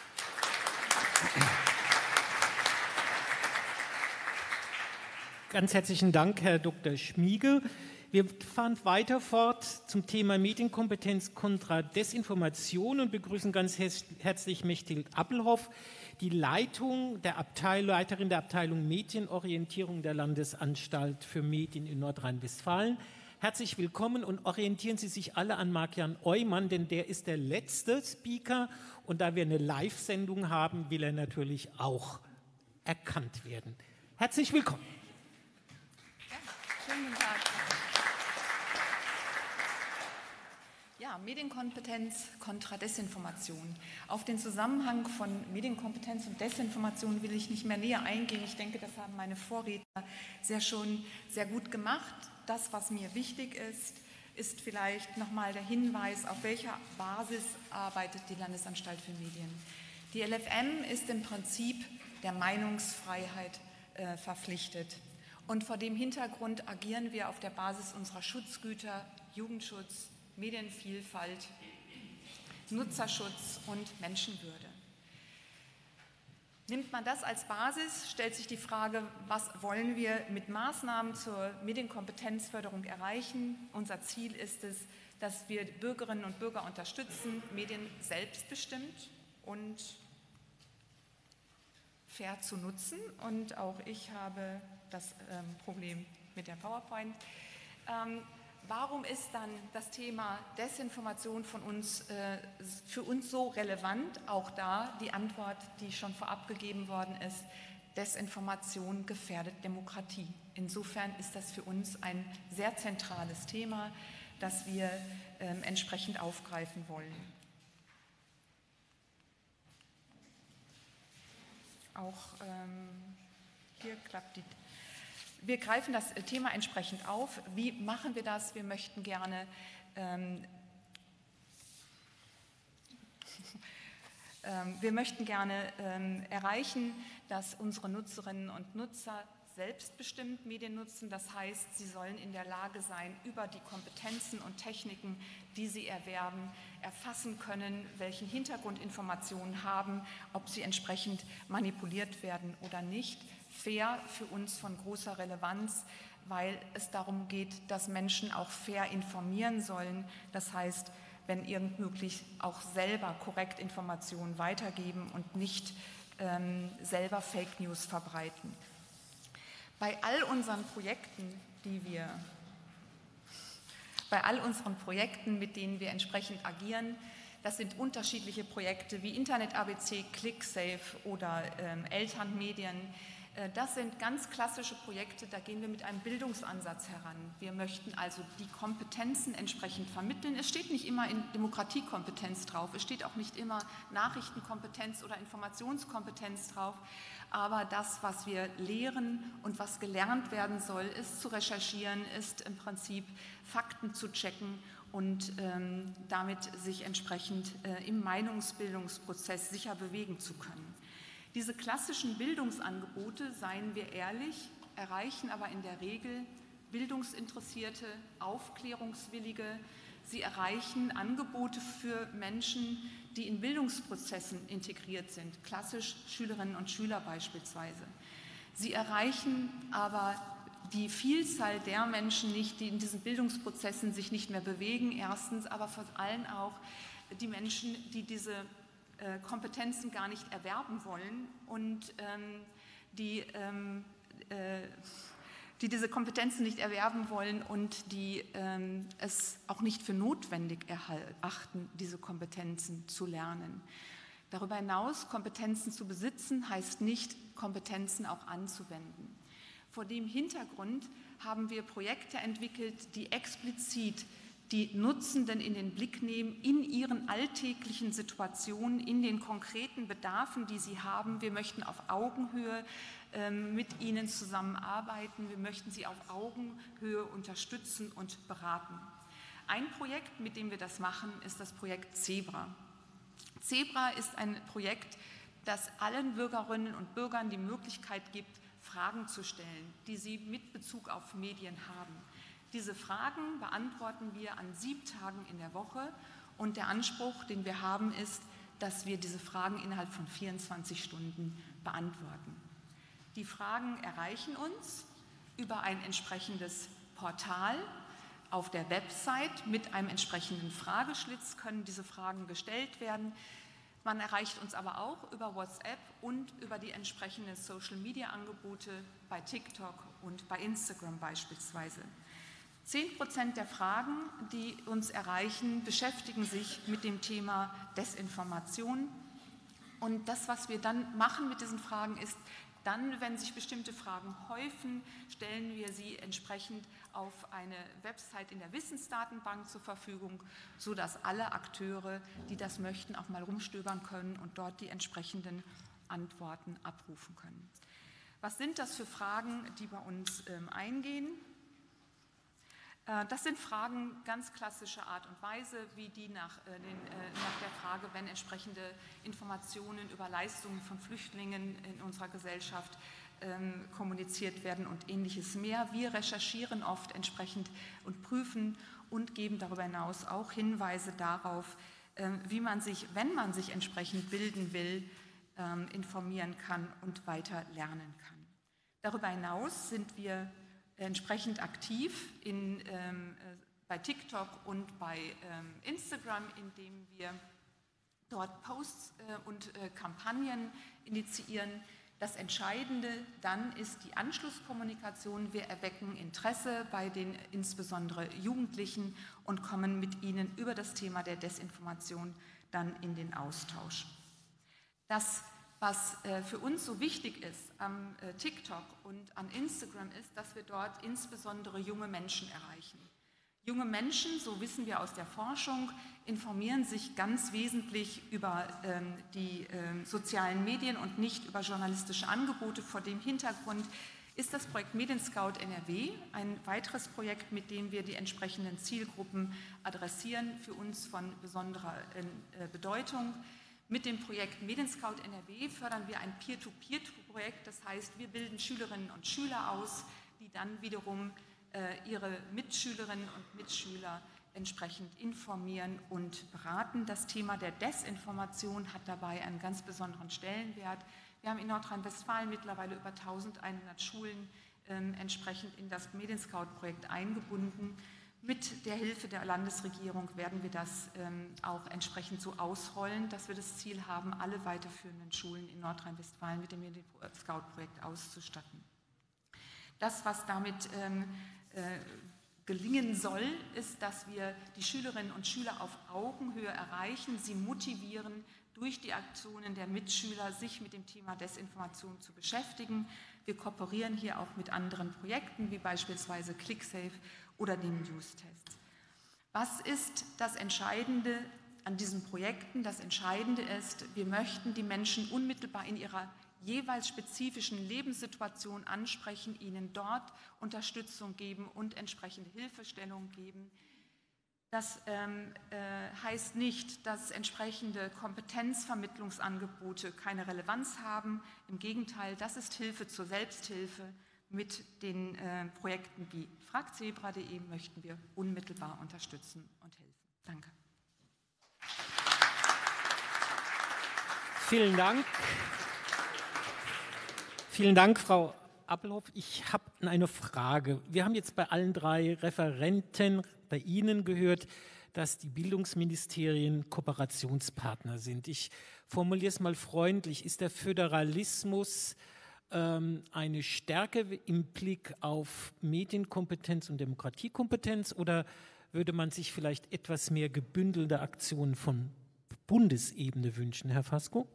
Ganz herzlichen Dank, Herr Doktor Schmiege. Wir fahren weiter fort zum Thema Medienkompetenz kontra Desinformation und begrüßen ganz herzlich Mechthild Appelhoff, die Leitung der Abteilung, Leiterin der Abteilung Medienorientierung der Landesanstalt für Medien in Nordrhein-Westfalen. Herzlich willkommen und orientieren Sie sich alle an Marc-Jan Eumann, denn der ist der letzte Speaker und da wir eine Live-Sendung haben, will er natürlich auch erkannt werden. Herzlich willkommen. Ja, schönen guten Tag. Ja, Medienkompetenz kontra Desinformation. Auf den Zusammenhang von Medienkompetenz und Desinformation will ich nicht mehr näher eingehen. Ich denke, das haben meine Vorredner sehr schon sehr gut gemacht. Das, was mir wichtig ist, ist vielleicht nochmal der Hinweis, auf welcher Basis arbeitet die Landesanstalt für Medien. Die L F M ist im Prinzip der Meinungsfreiheit äh, verpflichtet. Und vor dem Hintergrund agieren wir auf der Basis unserer Schutzgüter, Jugendschutz, Medienvielfalt, Nutzerschutz und Menschenwürde. Nimmt man das als Basis, stellt sich die Frage, was wollen wir mit Maßnahmen zur Medienkompetenzförderung erreichen? Unser Ziel ist es, dass wir Bürgerinnen und Bürger unterstützen, Medien selbstbestimmt und fair zu nutzen. Und auch ich habe das ähm, Problem mit der PowerPoint. Ähm, Warum ist dann das Thema Desinformation von uns, äh, für uns so relevant? Auch da die Antwort, die schon vorab gegeben worden ist, Desinformation gefährdet Demokratie. Insofern ist das für uns ein sehr zentrales Thema, das wir äh, entsprechend aufgreifen wollen. Auch ähm, hier klappt die... Wir greifen das Thema entsprechend auf. Wie machen wir das? Wir möchten gerne ähm, ähm, wir möchten gerne ähm, erreichen, dass unsere Nutzerinnen und Nutzer selbstbestimmt Medien nutzen. Das heißt, sie sollen in der Lage sein, über die Kompetenzen und Techniken, die sie erwerben, erfassen können, welchen Hintergrundinformationen haben, ob sie entsprechend manipuliert werden oder nicht. Fair für uns von großer Relevanz, weil es darum geht, dass Menschen auch fair informieren sollen. Das heißt, wenn irgend möglich, auch selber korrekt Informationen weitergeben und nicht ähm, selber Fake News verbreiten. Bei all unseren Projekten, die wir, bei all unseren Projekten, mit denen wir entsprechend agieren, das sind unterschiedliche Projekte wie Internet A B C, ClickSafe oder ähm, Elternmedien. Das sind ganz klassische Projekte, da gehen wir mit einem Bildungsansatz heran. Wir möchten also die Kompetenzen entsprechend vermitteln. Es steht nicht immer in Demokratiekompetenz drauf, es steht auch nicht immer Nachrichtenkompetenz oder Informationskompetenz drauf, aber das, was wir lehren und was gelernt werden soll, ist zu recherchieren, ist im Prinzip Fakten zu checken und ähm, damit sich entsprechend äh, im Meinungsbildungsprozess sicher bewegen zu können. Diese klassischen Bildungsangebote, seien wir ehrlich, erreichen aber in der Regel Bildungsinteressierte, Aufklärungswillige. Sie erreichen Angebote für Menschen, die in Bildungsprozessen integriert sind, klassisch Schülerinnen und Schüler beispielsweise. Sie erreichen aber die Vielzahl der Menschen nicht, die in diesen Bildungsprozessen sich nicht mehr bewegen, erstens, aber vor allem auch die Menschen, die diese Kompetenzen gar nicht erwerben wollen und ähm, die, ähm, äh, die diese Kompetenzen nicht erwerben wollen und die ähm, es auch nicht für notwendig erachten, diese Kompetenzen zu lernen. Darüber hinaus, Kompetenzen zu besitzen, heißt nicht, Kompetenzen auch anzuwenden. Vor dem Hintergrund haben wir Projekte entwickelt, die explizit die Nutzenden in den Blick nehmen, in ihren alltäglichen Situationen, in den konkreten Bedarfen, die sie haben. Wir möchten auf Augenhöhe äh, mit ihnen zusammenarbeiten. Wir möchten sie auf Augenhöhe unterstützen und beraten. Ein Projekt, mit dem wir das machen, ist das Projekt Zebra. Zebra ist ein Projekt, das allen Bürgerinnen und Bürgern die Möglichkeit gibt, Fragen zu stellen, die sie mit Bezug auf Medien haben. Diese Fragen beantworten wir an sieben Tagen in der Woche und der Anspruch, den wir haben, ist, dass wir diese Fragen innerhalb von vierundzwanzig Stunden beantworten. Die Fragen erreichen uns über ein entsprechendes Portal auf der Website. Mit einem entsprechenden Frageschlitz können diese Fragen gestellt werden. Man erreicht uns aber auch über WhatsApp und über die entsprechenden Social-Media-Angebote bei TikTok und bei Instagram beispielsweise. Zehn Prozent der Fragen, die uns erreichen, beschäftigen sich mit dem Thema Desinformation. Und das, was wir dann machen mit diesen Fragen, ist, dann, wenn sich bestimmte Fragen häufen, stellen wir sie entsprechend auf eine Website in der Wissensdatenbank zur Verfügung, sodass alle Akteure, die das möchten, auch mal rumstöbern können und dort die entsprechenden Antworten abrufen können. Was sind das für Fragen, die bei uns ähm, eingehen? Das sind Fragen ganz klassischer Art und Weise, wie die nach, äh, den, äh, nach der Frage, wenn entsprechende Informationen über Leistungen von Flüchtlingen in unserer Gesellschaft ähm, kommuniziert werden und Ähnliches mehr. Wir recherchieren oft entsprechend und prüfen und geben darüber hinaus auch Hinweise darauf, äh, wie man sich, wenn man sich entsprechend bilden will, äh, informieren kann und weiter lernen kann. Darüber hinaus sind wir entsprechend aktiv in, ähm, bei TikTok und bei ähm, Instagram, indem wir dort Posts äh, und äh, Kampagnen initiieren. Das Entscheidende dann ist die Anschlusskommunikation. Wir erwecken Interesse bei den insbesondere Jugendlichen und kommen mit ihnen über das Thema der Desinformation dann in den Austausch. Das Was äh, für uns so wichtig ist am äh, TikTok und an Instagram ist, dass wir dort insbesondere junge Menschen erreichen. Junge Menschen, so wissen wir aus der Forschung, informieren sich ganz wesentlich über ähm, die ähm, sozialen Medien und nicht über journalistische Angebote. Vor dem Hintergrund ist das Projekt Medienscout N R W ein weiteres Projekt, mit dem wir die entsprechenden Zielgruppen adressieren, für uns von besonderer äh, Bedeutung. Mit dem Projekt Medienscout N R W fördern wir ein Peer-to-Peer-Projekt, das heißt, wir bilden Schülerinnen und Schüler aus, die dann wiederum äh, ihre Mitschülerinnen und Mitschüler entsprechend informieren und beraten. Das Thema der Desinformation hat dabei einen ganz besonderen Stellenwert. Wir haben in Nordrhein-Westfalen mittlerweile über eintausendeinhundert Schulen äh, entsprechend in das Medienscout-Projekt eingebunden. Mit der Hilfe der Landesregierung werden wir das ähm, auch entsprechend so ausrollen, dass wir das Ziel haben, alle weiterführenden Schulen in Nordrhein-Westfalen mit dem Medienscout-Projekt auszustatten. Das, was damit ähm, äh, gelingen soll, ist, dass wir die Schülerinnen und Schüler auf Augenhöhe erreichen, sie motivieren, durch die Aktionen der Mitschüler sich mit dem Thema Desinformation zu beschäftigen. Wir kooperieren hier auch mit anderen Projekten, wie beispielsweise ClickSafe oder dem News-Test. Was ist das Entscheidende an diesen Projekten? Das Entscheidende ist, wir möchten die Menschen unmittelbar in ihrer jeweils spezifischen Lebenssituation ansprechen, ihnen dort Unterstützung geben und entsprechende Hilfestellung geben. Das ähm, äh, heißt nicht, dass entsprechende Kompetenzvermittlungsangebote keine Relevanz haben. Im Gegenteil, das ist Hilfe zur Selbsthilfe. Mit den äh, Projekten wie fragzebra punkt de möchten wir unmittelbar unterstützen und helfen. Danke. Vielen Dank. Vielen Dank, Frau Appelhoff. Ich habe eine Frage. Wir haben jetzt bei allen drei Referenten bei Ihnen gehört, dass die Bildungsministerien Kooperationspartner sind. Ich formuliere es mal freundlich. Ist der Föderalismus ähm, eine Stärke im Blick auf Medienkompetenz und Demokratiekompetenz oder würde man sich vielleicht etwas mehr gebündelte Aktionen von Bundesebene wünschen, Herr Fasko?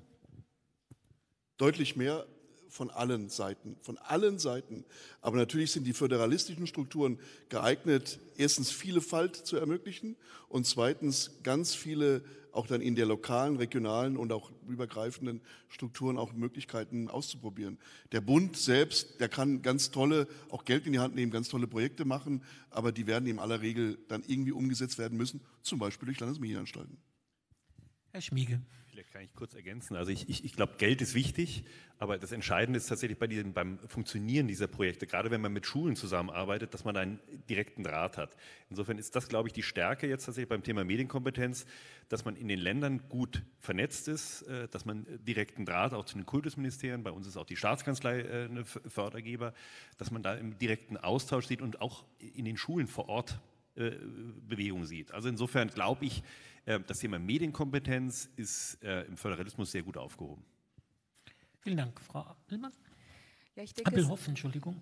Deutlich mehr von allen Seiten, von allen Seiten. Aber natürlich sind die föderalistischen Strukturen geeignet, erstens Vielfalt zu ermöglichen und zweitens ganz viele, auch dann in der lokalen, regionalen und auch übergreifenden Strukturen auch Möglichkeiten auszuprobieren. Der Bund selbst, der kann ganz tolle, auch Geld in die Hand nehmen, ganz tolle Projekte machen, aber die werden in aller Regel dann irgendwie umgesetzt werden müssen, zum Beispiel durch Landesmedienanstalten. Herr Schmiege. Vielleicht kann ich kurz ergänzen. Also ich, ich, ich glaube, Geld ist wichtig, aber das Entscheidende ist tatsächlich bei diesem, beim Funktionieren dieser Projekte, gerade wenn man mit Schulen zusammenarbeitet, dass man einen direkten Draht hat. Insofern ist das, glaube ich, die Stärke jetzt tatsächlich beim Thema Medienkompetenz, dass man in den Ländern gut vernetzt ist, dass man direkten Draht auch zu den Kultusministerien, bei uns ist auch die Staatskanzlei ein Fördergeber, dass man da im direkten Austausch sieht und auch in den Schulen vor Ort Bewegung sieht. Also insofern glaube ich, das Thema Medienkompetenz ist im Föderalismus sehr gut aufgehoben. Vielen Dank, Frau Appelmann. Ja, ich denke, Appelhoff, Entschuldigung.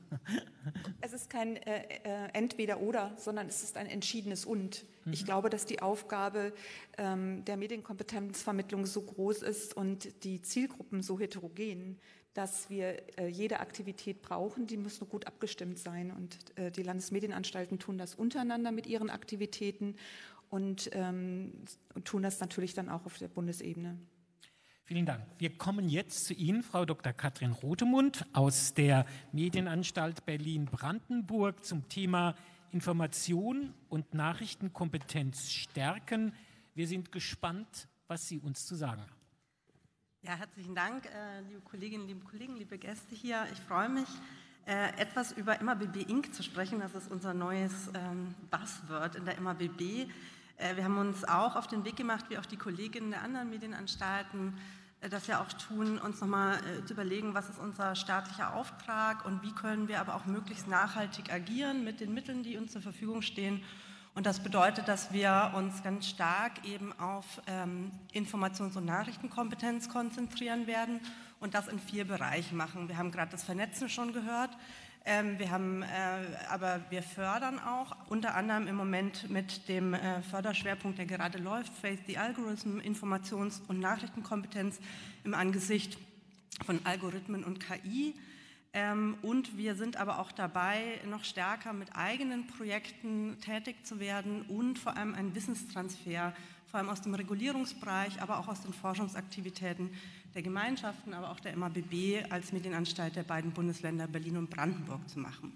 Es ist kein äh, äh, Entweder-Oder, sondern es ist ein entschiedenes Und. Mhm. Ich glaube, dass die Aufgabe ähm, der Medienkompetenzvermittlung so groß ist und die Zielgruppen so heterogen, dass wir äh, jede Aktivität brauchen, die muss nur gut abgestimmt sein. Und äh, die Landesmedienanstalten tun das untereinander mit ihren Aktivitäten und, ähm, und tun das natürlich dann auch auf der Bundesebene. Vielen Dank. Wir kommen jetzt zu Ihnen, Frau Doktor Katrin Rothemund aus der Medienanstalt Berlin-Brandenburg zum Thema Information und Nachrichtenkompetenz stärken. Wir sind gespannt, was Sie uns zu sagen haben. Ja, herzlichen Dank, äh, liebe Kolleginnen, liebe Kollegen, liebe Gäste hier. Ich freue mich, äh, etwas über M A B B Incorporated zu sprechen. Das ist unser neues ähm, Buzzword in der M A B B. Äh, wir haben uns auch auf den Weg gemacht, wie auch die Kolleginnen der anderen Medienanstalten äh, das ja auch tun, uns nochmal äh, zu überlegen, was ist unser staatlicher Auftrag und wie können wir aber auch möglichst nachhaltig agieren mit den Mitteln, die uns zur Verfügung stehen. Und das bedeutet, dass wir uns ganz stark eben auf ähm, Informations- und Nachrichtenkompetenz konzentrieren werden und das in vier Bereichen machen. Wir haben gerade das Vernetzen schon gehört, ähm, wir haben, äh, aber wir fördern auch, unter anderem im Moment mit dem äh, Förderschwerpunkt, der gerade läuft, Face the Algorithm, Informations- und Nachrichtenkompetenz im Angesicht von Algorithmen und K I. Ähm, und wir sind aber auch dabei, noch stärker mit eigenen Projekten tätig zu werden und vor allem einen Wissenstransfer, vor allem aus dem Regulierungsbereich, aber auch aus den Forschungsaktivitäten der Gemeinschaften, aber auch der M A B B als Medienanstalt der beiden Bundesländer Berlin und Brandenburg zu machen.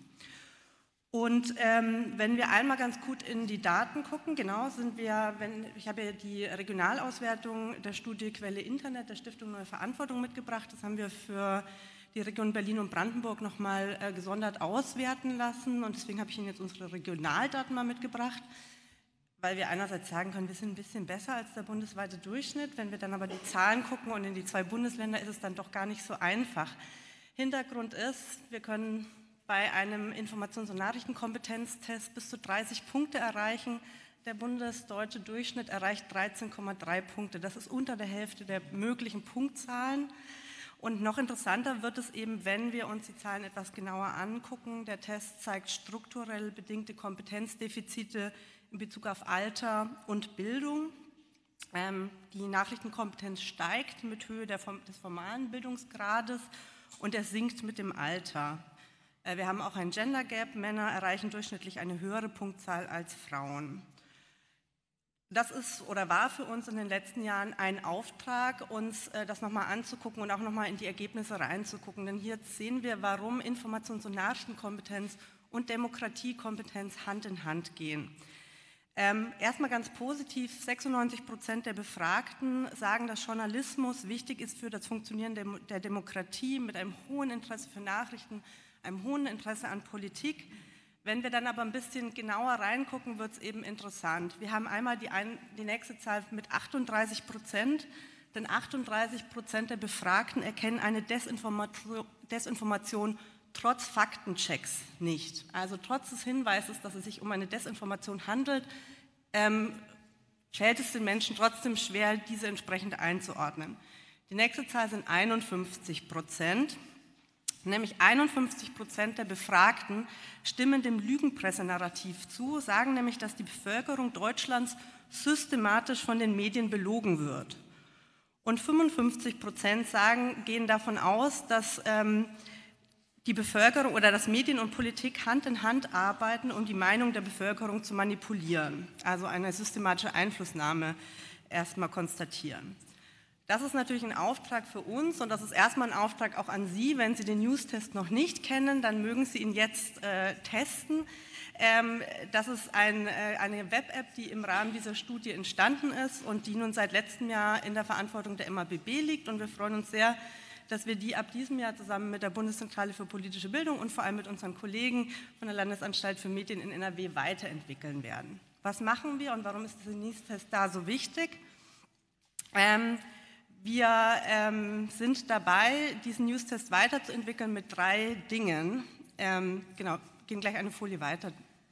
Und ähm, wenn wir einmal ganz gut in die Daten gucken, genau sind wir, wenn, ich habe ja die Regionalauswertung der Studie Quelle Internet der Stiftung Neue Verantwortung mitgebracht, das haben wir für die Region Berlin und Brandenburg nochmal äh, gesondert auswerten lassen und deswegen habe ich Ihnen jetzt unsere Regionaldaten mal mitgebracht, weil wir einerseits sagen können, wir sind ein bisschen besser als der bundesweite Durchschnitt, wenn wir dann aber die Zahlen gucken und in die zwei Bundesländer ist es dann doch gar nicht so einfach. Hintergrund ist, wir können bei einem Informations- und Nachrichtenkompetenztest bis zu dreißig Punkte erreichen. Der bundesdeutsche Durchschnitt erreicht dreizehn Komma drei Punkte. Das ist unter der Hälfte der möglichen Punktzahlen. Und noch interessanter wird es eben, wenn wir uns die Zahlen etwas genauer angucken. Der Test zeigt strukturell bedingte Kompetenzdefizite in Bezug auf Alter und Bildung. Ähm, die Nachrichtenkompetenz steigt mit Höhe der, des formalen Bildungsgrades und er sinkt mit dem Alter. Äh, wir haben auch ein Gender Gap. Männer erreichen durchschnittlich eine höhere Punktzahl als Frauen. Das ist oder war für uns in den letzten Jahren ein Auftrag, uns äh, das nochmal anzugucken und auch nochmal in die Ergebnisse reinzugucken. Denn hier sehen wir, warum Informations- und Nachrichtenkompetenz und Demokratiekompetenz Hand in Hand gehen. Ähm, erstmal ganz positiv, sechsundneunzig Prozent der Befragten sagen, dass Journalismus wichtig ist für das Funktionieren der, der Demokratie mit einem hohen Interesse für Nachrichten, einem hohen Interesse an Politik. Wenn wir dann aber ein bisschen genauer reingucken, wird es eben interessant. Wir haben einmal die, ein, die nächste Zahl mit achtunddreißig Prozent, denn achtunddreißig Prozent der Befragten erkennen eine Desinformation, Desinformation trotz Faktenchecks nicht. Also trotz des Hinweises, dass es sich um eine Desinformation handelt, ähm, fällt es den Menschen trotzdem schwer, diese entsprechend einzuordnen. Die nächste Zahl sind einundfünfzig Prozent. Nämlich einundfünfzig Prozent der Befragten stimmen dem Lügenpressenarrativ zu, sagen nämlich, dass die Bevölkerung Deutschlands systematisch von den Medien belogen wird. Und fünfundfünfzig Prozent sagen, gehen davon aus, dass ähm, die Bevölkerung oder dass Medien und Politik Hand in Hand arbeiten, um die Meinung der Bevölkerung zu manipulieren, also eine systematische Einflussnahme erstmal konstatieren. Das ist natürlich ein Auftrag für uns und das ist erstmal ein Auftrag auch an Sie. Wenn Sie den News-Test noch nicht kennen, dann mögen Sie ihn jetzt äh, testen. Ähm, das ist ein, äh, eine Web-App, die im Rahmen dieser Studie entstanden ist und die nun seit letztem Jahr in der Verantwortung der M A B B liegt. Und wir freuen uns sehr, dass wir die ab diesem Jahr zusammen mit der Bundeszentrale für politische Bildung und vor allem mit unseren Kollegen von der Landesanstalt für Medien in N R W weiterentwickeln werden. Was machen wir und warum ist dieser News-Test da so wichtig? Ähm, Wir ähm, sind dabei, diesen News-Test weiterzuentwickeln mit drei Dingen. Ähm, genau, gehen gleich eine Folie weiter.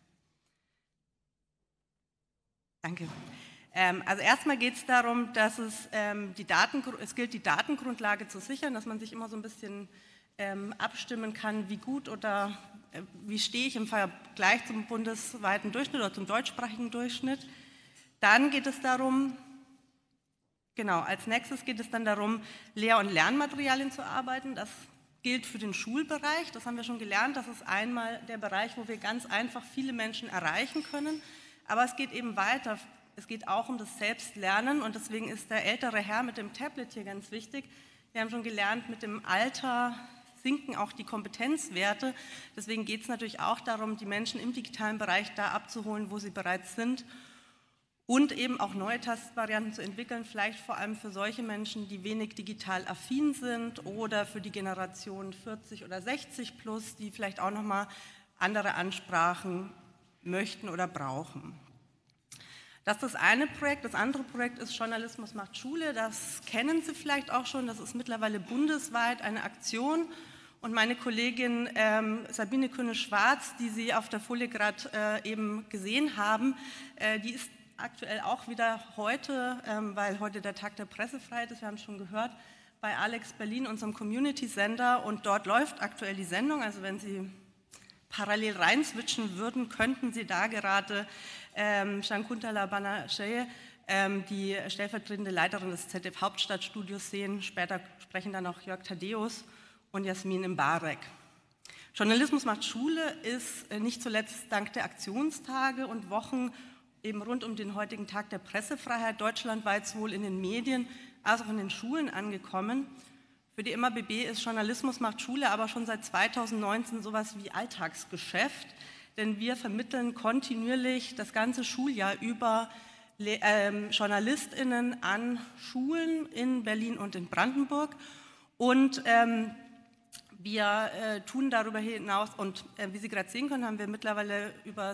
Danke. Ähm, also erstmal geht es darum, dass es, ähm, die Daten, es gilt, die Datengrundlage zu sichern, dass man sich immer so ein bisschen ähm, abstimmen kann, wie gut oder äh, wie stehe ich im Vergleich zum bundesweiten Durchschnitt oder zum deutschsprachigen Durchschnitt. Dann geht es darum, Genau, als nächstes geht es dann darum, Lehr- und Lernmaterialien zu arbeiten. Das gilt für den Schulbereich, das haben wir schon gelernt. Das ist einmal der Bereich, wo wir ganz einfach viele Menschen erreichen können. Aber es geht eben weiter, es geht auch um das Selbstlernen und deswegen ist der ältere Herr mit dem Tablet hier ganz wichtig. Wir haben schon gelernt, mit dem Alter sinken auch die Kompetenzwerte. Deswegen geht es natürlich auch darum, die Menschen im digitalen Bereich da abzuholen, wo sie bereits sind. Und eben auch neue Tastvarianten zu entwickeln, vielleicht vor allem für solche Menschen, die wenig digital affin sind oder für die Generation vierzig oder sechzig plus, die vielleicht auch nochmal andere Ansprachen möchten oder brauchen. Das ist das eine Projekt. Das andere Projekt ist Journalismus macht Schule. Das kennen Sie vielleicht auch schon. Das ist mittlerweile bundesweit eine Aktion. Und meine Kollegin ähm, Sabine Kühne-Schwarz, die Sie auf der Folie gerade äh, eben gesehen haben, äh, die ist aktuell auch wieder heute, ähm, weil heute der Tag der Pressefreiheit ist, wir haben es schon gehört, bei Alex Berlin, unserem Community-Sender, und dort läuft aktuell die Sendung, also wenn Sie parallel reinswitchen würden, könnten Sie da gerade ähm, Shakuntala Banerjee, ähm, die stellvertretende Leiterin des Z D F Hauptstadtstudios sehen, später sprechen dann auch Jörg Thaddeus und Jasmin Mbarek. Journalismus macht Schule ist äh, nicht zuletzt dank der Aktionstage und Wochen eben rund um den heutigen Tag der Pressefreiheit deutschlandweit sowohl in den Medien als auch in den Schulen angekommen. Für die M A B B ist Journalismus macht Schule aber schon seit zweitausendneunzehn sowas wie Alltagsgeschäft, denn wir vermitteln kontinuierlich das ganze Schuljahr über äh, JournalistInnen an Schulen in Berlin und in Brandenburg und ähm, Wir äh, tun darüber hinaus, und äh, wie Sie gerade sehen können, haben wir mittlerweile über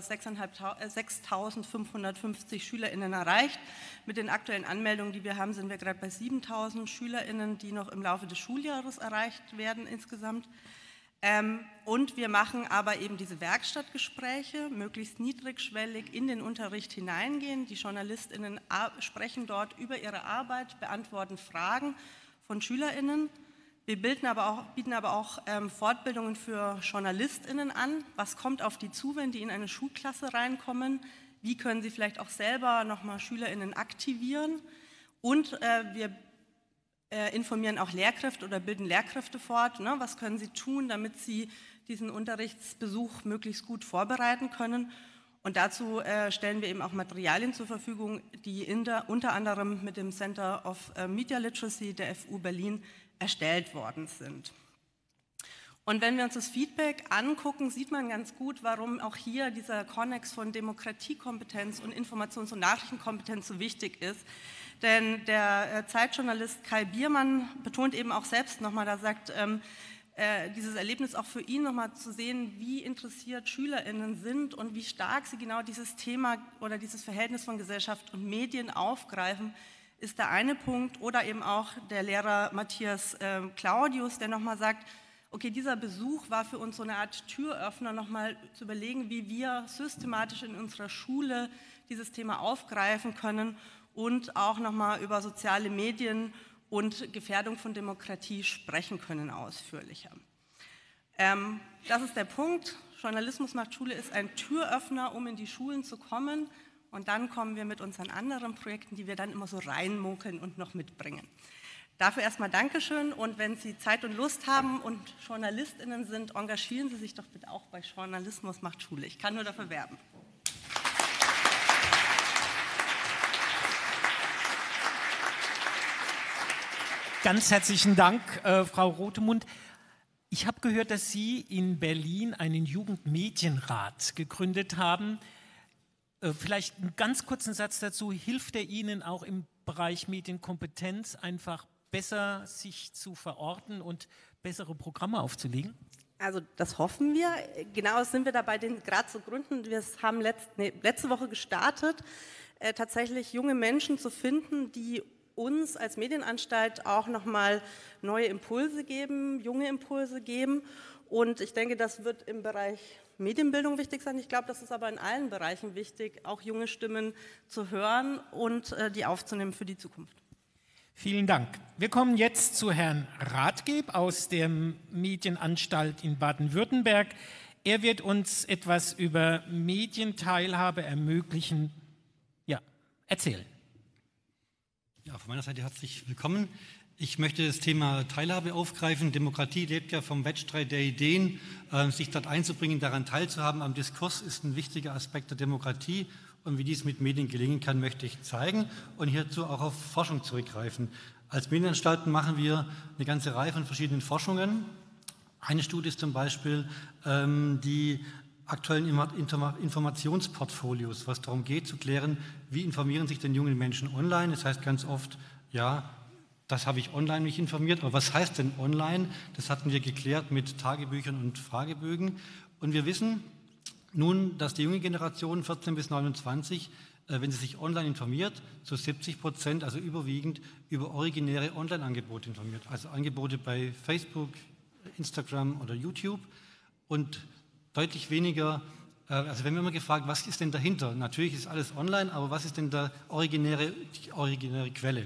sechstausendfünfhundertfünfzig SchülerInnen erreicht. Mit den aktuellen Anmeldungen, die wir haben, sind wir gerade bei siebentausend SchülerInnen, die noch im Laufe des Schuljahres erreicht werden insgesamt. Ähm, und wir machen aber eben diese Werkstattgespräche, möglichst niedrigschwellig in den Unterricht hineingehen. Die JournalistInnen sprechen dort über ihre Arbeit, beantworten Fragen von SchülerInnen. Wir bilden aber auch, bieten aber auch ähm, Fortbildungen für JournalistInnen an. Was kommt auf die zu, wenn die in eine Schulklasse reinkommen? Wie können sie vielleicht auch selber nochmal SchülerInnen aktivieren? Und äh, wir äh, informieren auch Lehrkräfte oder bilden Lehrkräfte fort. Ne? Was können sie tun, damit sie diesen Unterrichtsbesuch möglichst gut vorbereiten können? Und dazu äh, stellen wir eben auch Materialien zur Verfügung, die in der, unter anderem mit dem Center of Media Literacy der F U Berlin erstellt worden sind. Und wenn wir uns das Feedback angucken, sieht man ganz gut, warum auch hier dieser Konnex von Demokratiekompetenz und Informations- und Nachrichtenkompetenz so wichtig ist. Denn der Zeitjournalist Kai Biermann betont eben auch selbst nochmal, da sagt, ähm, äh, dieses Erlebnis auch für ihn nochmal zu sehen, wie interessiert SchülerInnen sind und wie stark sie genau dieses Thema oder dieses Verhältnis von Gesellschaft und Medien aufgreifen, ist der eine Punkt. Oder eben auch der Lehrer Matthias äh, Claudius, der nochmal sagt, okay, dieser Besuch war für uns so eine Art Türöffner, nochmal zu überlegen, wie wir systematisch in unserer Schule dieses Thema aufgreifen können und auch nochmal über soziale Medien und Gefährdung von Demokratie sprechen können ausführlicher. Ähm, das ist der Punkt. Journalismus macht Schule ist ein Türöffner, um in die Schulen zu kommen. Und dann kommen wir mit unseren anderen Projekten, die wir dann immer so reinmunkeln und noch mitbringen. Dafür erstmal Dankeschön, und wenn Sie Zeit und Lust haben und JournalistInnen sind, engagieren Sie sich doch bitte auch bei Journalismus macht Schule. Ich kann nur dafür werben. Ganz herzlichen Dank, äh, Frau Rothemund. Ich habe gehört, dass Sie in Berlin einen Jugendmedienrat gegründet haben. Äh, vielleicht einen ganz kurzen Satz dazu. Hilft er Ihnen auch im Bereich Medienkompetenz einfach besser sich zu verorten und bessere Programme aufzulegen? Also das hoffen wir. Genau sind wir dabei, den gerade zu gründen. Wir haben letzt, nee, letzte Woche gestartet, äh, tatsächlich junge Menschen zu finden, die uns als Medienanstalt auch nochmal neue Impulse geben, junge Impulse geben. Und ich denke, das wird im Bereich Medienbildung wichtig sein. Ich glaube, das ist aber in allen Bereichen wichtig, auch junge Stimmen zu hören und äh, die aufzunehmen für die Zukunft. Vielen Dank. Wir kommen jetzt zu Herrn Rathgeb aus der Medienanstalt in Baden-Württemberg. Er wird uns etwas über Medienteilhabe ermöglichen, ja, erzählen. Ja, von meiner Seite herzlich willkommen. Ich möchte das Thema Teilhabe aufgreifen. Demokratie lebt ja vom Wettstreit der Ideen. Äh, sich dort einzubringen, daran teilzuhaben am Diskurs ist ein wichtiger Aspekt der Demokratie. Und wie dies mit Medien gelingen kann, möchte ich zeigen und hierzu auch auf Forschung zurückgreifen. Als Medienanstalten machen wir eine ganze Reihe von verschiedenen Forschungen. Eine Studie ist zum Beispiel ähm, die aktuellen Informationsportfolios, was darum geht, zu klären, wie informieren sich denn junge Menschen online. Das heißt ganz oft, ja, das habe ich online mich informiert, aber was heißt denn online? Das hatten wir geklärt mit Tagebüchern und Fragebögen. Und wir wissen nun, dass die junge Generation vierzehn bis neunundzwanzig, äh, wenn sie sich online informiert, zu siebzig Prozent, also überwiegend, über originäre Online-Angebote informiert. Also Angebote bei Facebook, Instagram oder YouTube, und deutlich weniger, äh, also wenn wir immer gefragt, was ist denn dahinter? Natürlich ist alles online, aber was ist denn der originäre, die originäre Quelle?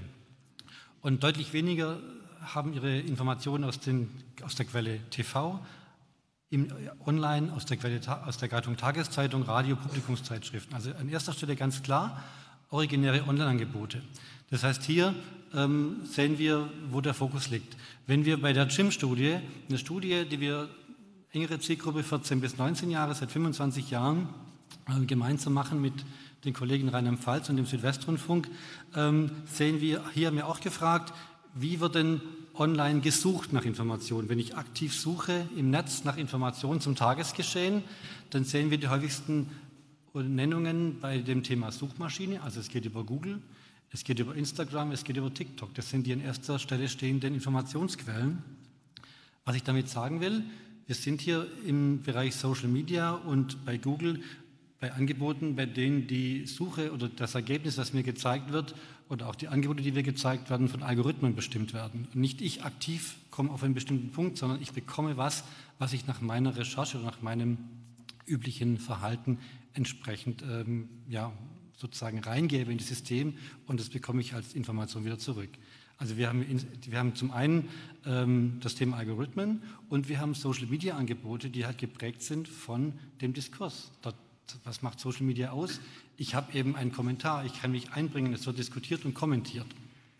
Und deutlich weniger haben ihre Informationen aus, den, aus der Quelle T V, im, online aus der, Quelle, aus der Gattung Tageszeitung, Radio, Publikumszeitschriften. Also an erster Stelle ganz klar originäre Online-Angebote. Das heißt, hier ähm, sehen wir, wo der Fokus liegt. Wenn wir bei der J I M-Studie, eine Studie, die wir engere Zielgruppe vierzehn bis neunzehn Jahre, seit fünfundzwanzig Jahren äh, gemeinsam machen mit den Kollegen Rheinland-Pfalz und dem Südwestrundfunk, ähm, sehen wir, hier haben wir auch gefragt, wie wird denn online gesucht nach Informationen? Wenn ich aktiv suche im Netz nach Informationen zum Tagesgeschehen, dann sehen wir die häufigsten Nennungen bei dem Thema Suchmaschine. Also es geht über Google, es geht über Instagram, es geht über TikTok. Das sind die an erster Stelle stehenden Informationsquellen. Was ich damit sagen will, wir sind hier im Bereich Social Media und bei Google bei Angeboten, bei denen die Suche oder das Ergebnis, das mir gezeigt wird, oder auch die Angebote, die mir gezeigt werden, von Algorithmen bestimmt werden. Und nicht ich aktiv komme auf einen bestimmten Punkt, sondern ich bekomme was, was ich nach meiner Recherche oder nach meinem üblichen Verhalten entsprechend ähm, ja, sozusagen reingebe in das System, und das bekomme ich als Information wieder zurück. Also wir haben, wir haben zum einen ähm, das Thema Algorithmen, und wir haben Social-Media-Angebote, die halt geprägt sind von dem Diskurs. Dort, was macht Social Media aus? Ich habe eben einen Kommentar, ich kann mich einbringen, es wird diskutiert und kommentiert.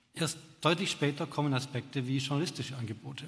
Erst deutlich später kommen Aspekte wie journalistische Angebote.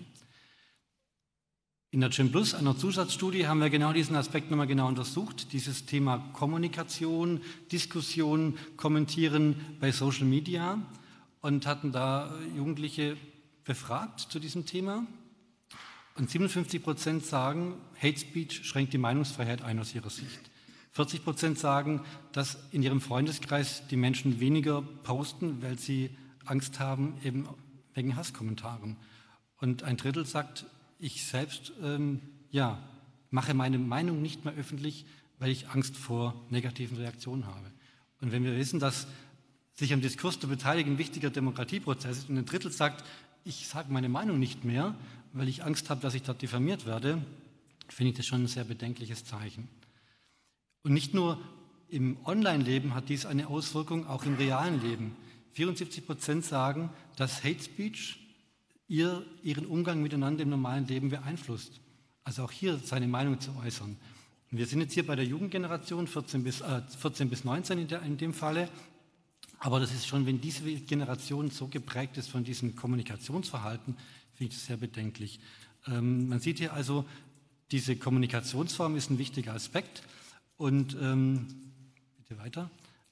In der Gen Plus, einer Zusatzstudie, haben wir genau diesen Aspekt nochmal genau untersucht, dieses Thema Kommunikation, Diskussion, Kommentieren bei Social Media und hatten da Jugendliche befragt zu diesem Thema. Und siebenundfünfzig Prozent sagen, Hate Speech schränkt die Meinungsfreiheit ein aus ihrer Sicht. vierzig Prozent sagen, dass in ihrem Freundeskreis die Menschen weniger posten, weil sie Angst haben, eben wegen Hasskommentaren. Und ein Drittel sagt, ich selbst ähm, ja, mache meine Meinung nicht mehr öffentlich, weil ich Angst vor negativen Reaktionen habe. Und wenn wir wissen, dass sich am Diskurs zu beteiligen ein wichtiger Demokratieprozess ist und ein Drittel sagt, ich sage meine Meinung nicht mehr, weil ich Angst habe, dass ich dort diffamiert werde, finde ich das schon ein sehr bedenkliches Zeichen. Und nicht nur im Online-Leben hat dies eine Auswirkung, auch im realen Leben. vierundsiebzig Prozent sagen, dass Hate Speech ihr, ihren Umgang miteinander im normalen Leben beeinflusst. Also auch hier seine Meinung zu äußern. Und wir sind jetzt hier bei der Jugendgeneration, vierzehn bis, äh, vierzehn bis neunzehn in, der, in dem Falle. Aber das ist schon, wenn diese Generation so geprägt ist von diesem Kommunikationsverhalten, finde ich das sehr bedenklich. Ähm, man sieht hier also, diese Kommunikationsform ist ein wichtiger Aspekt. Und ähm, bitte weiter.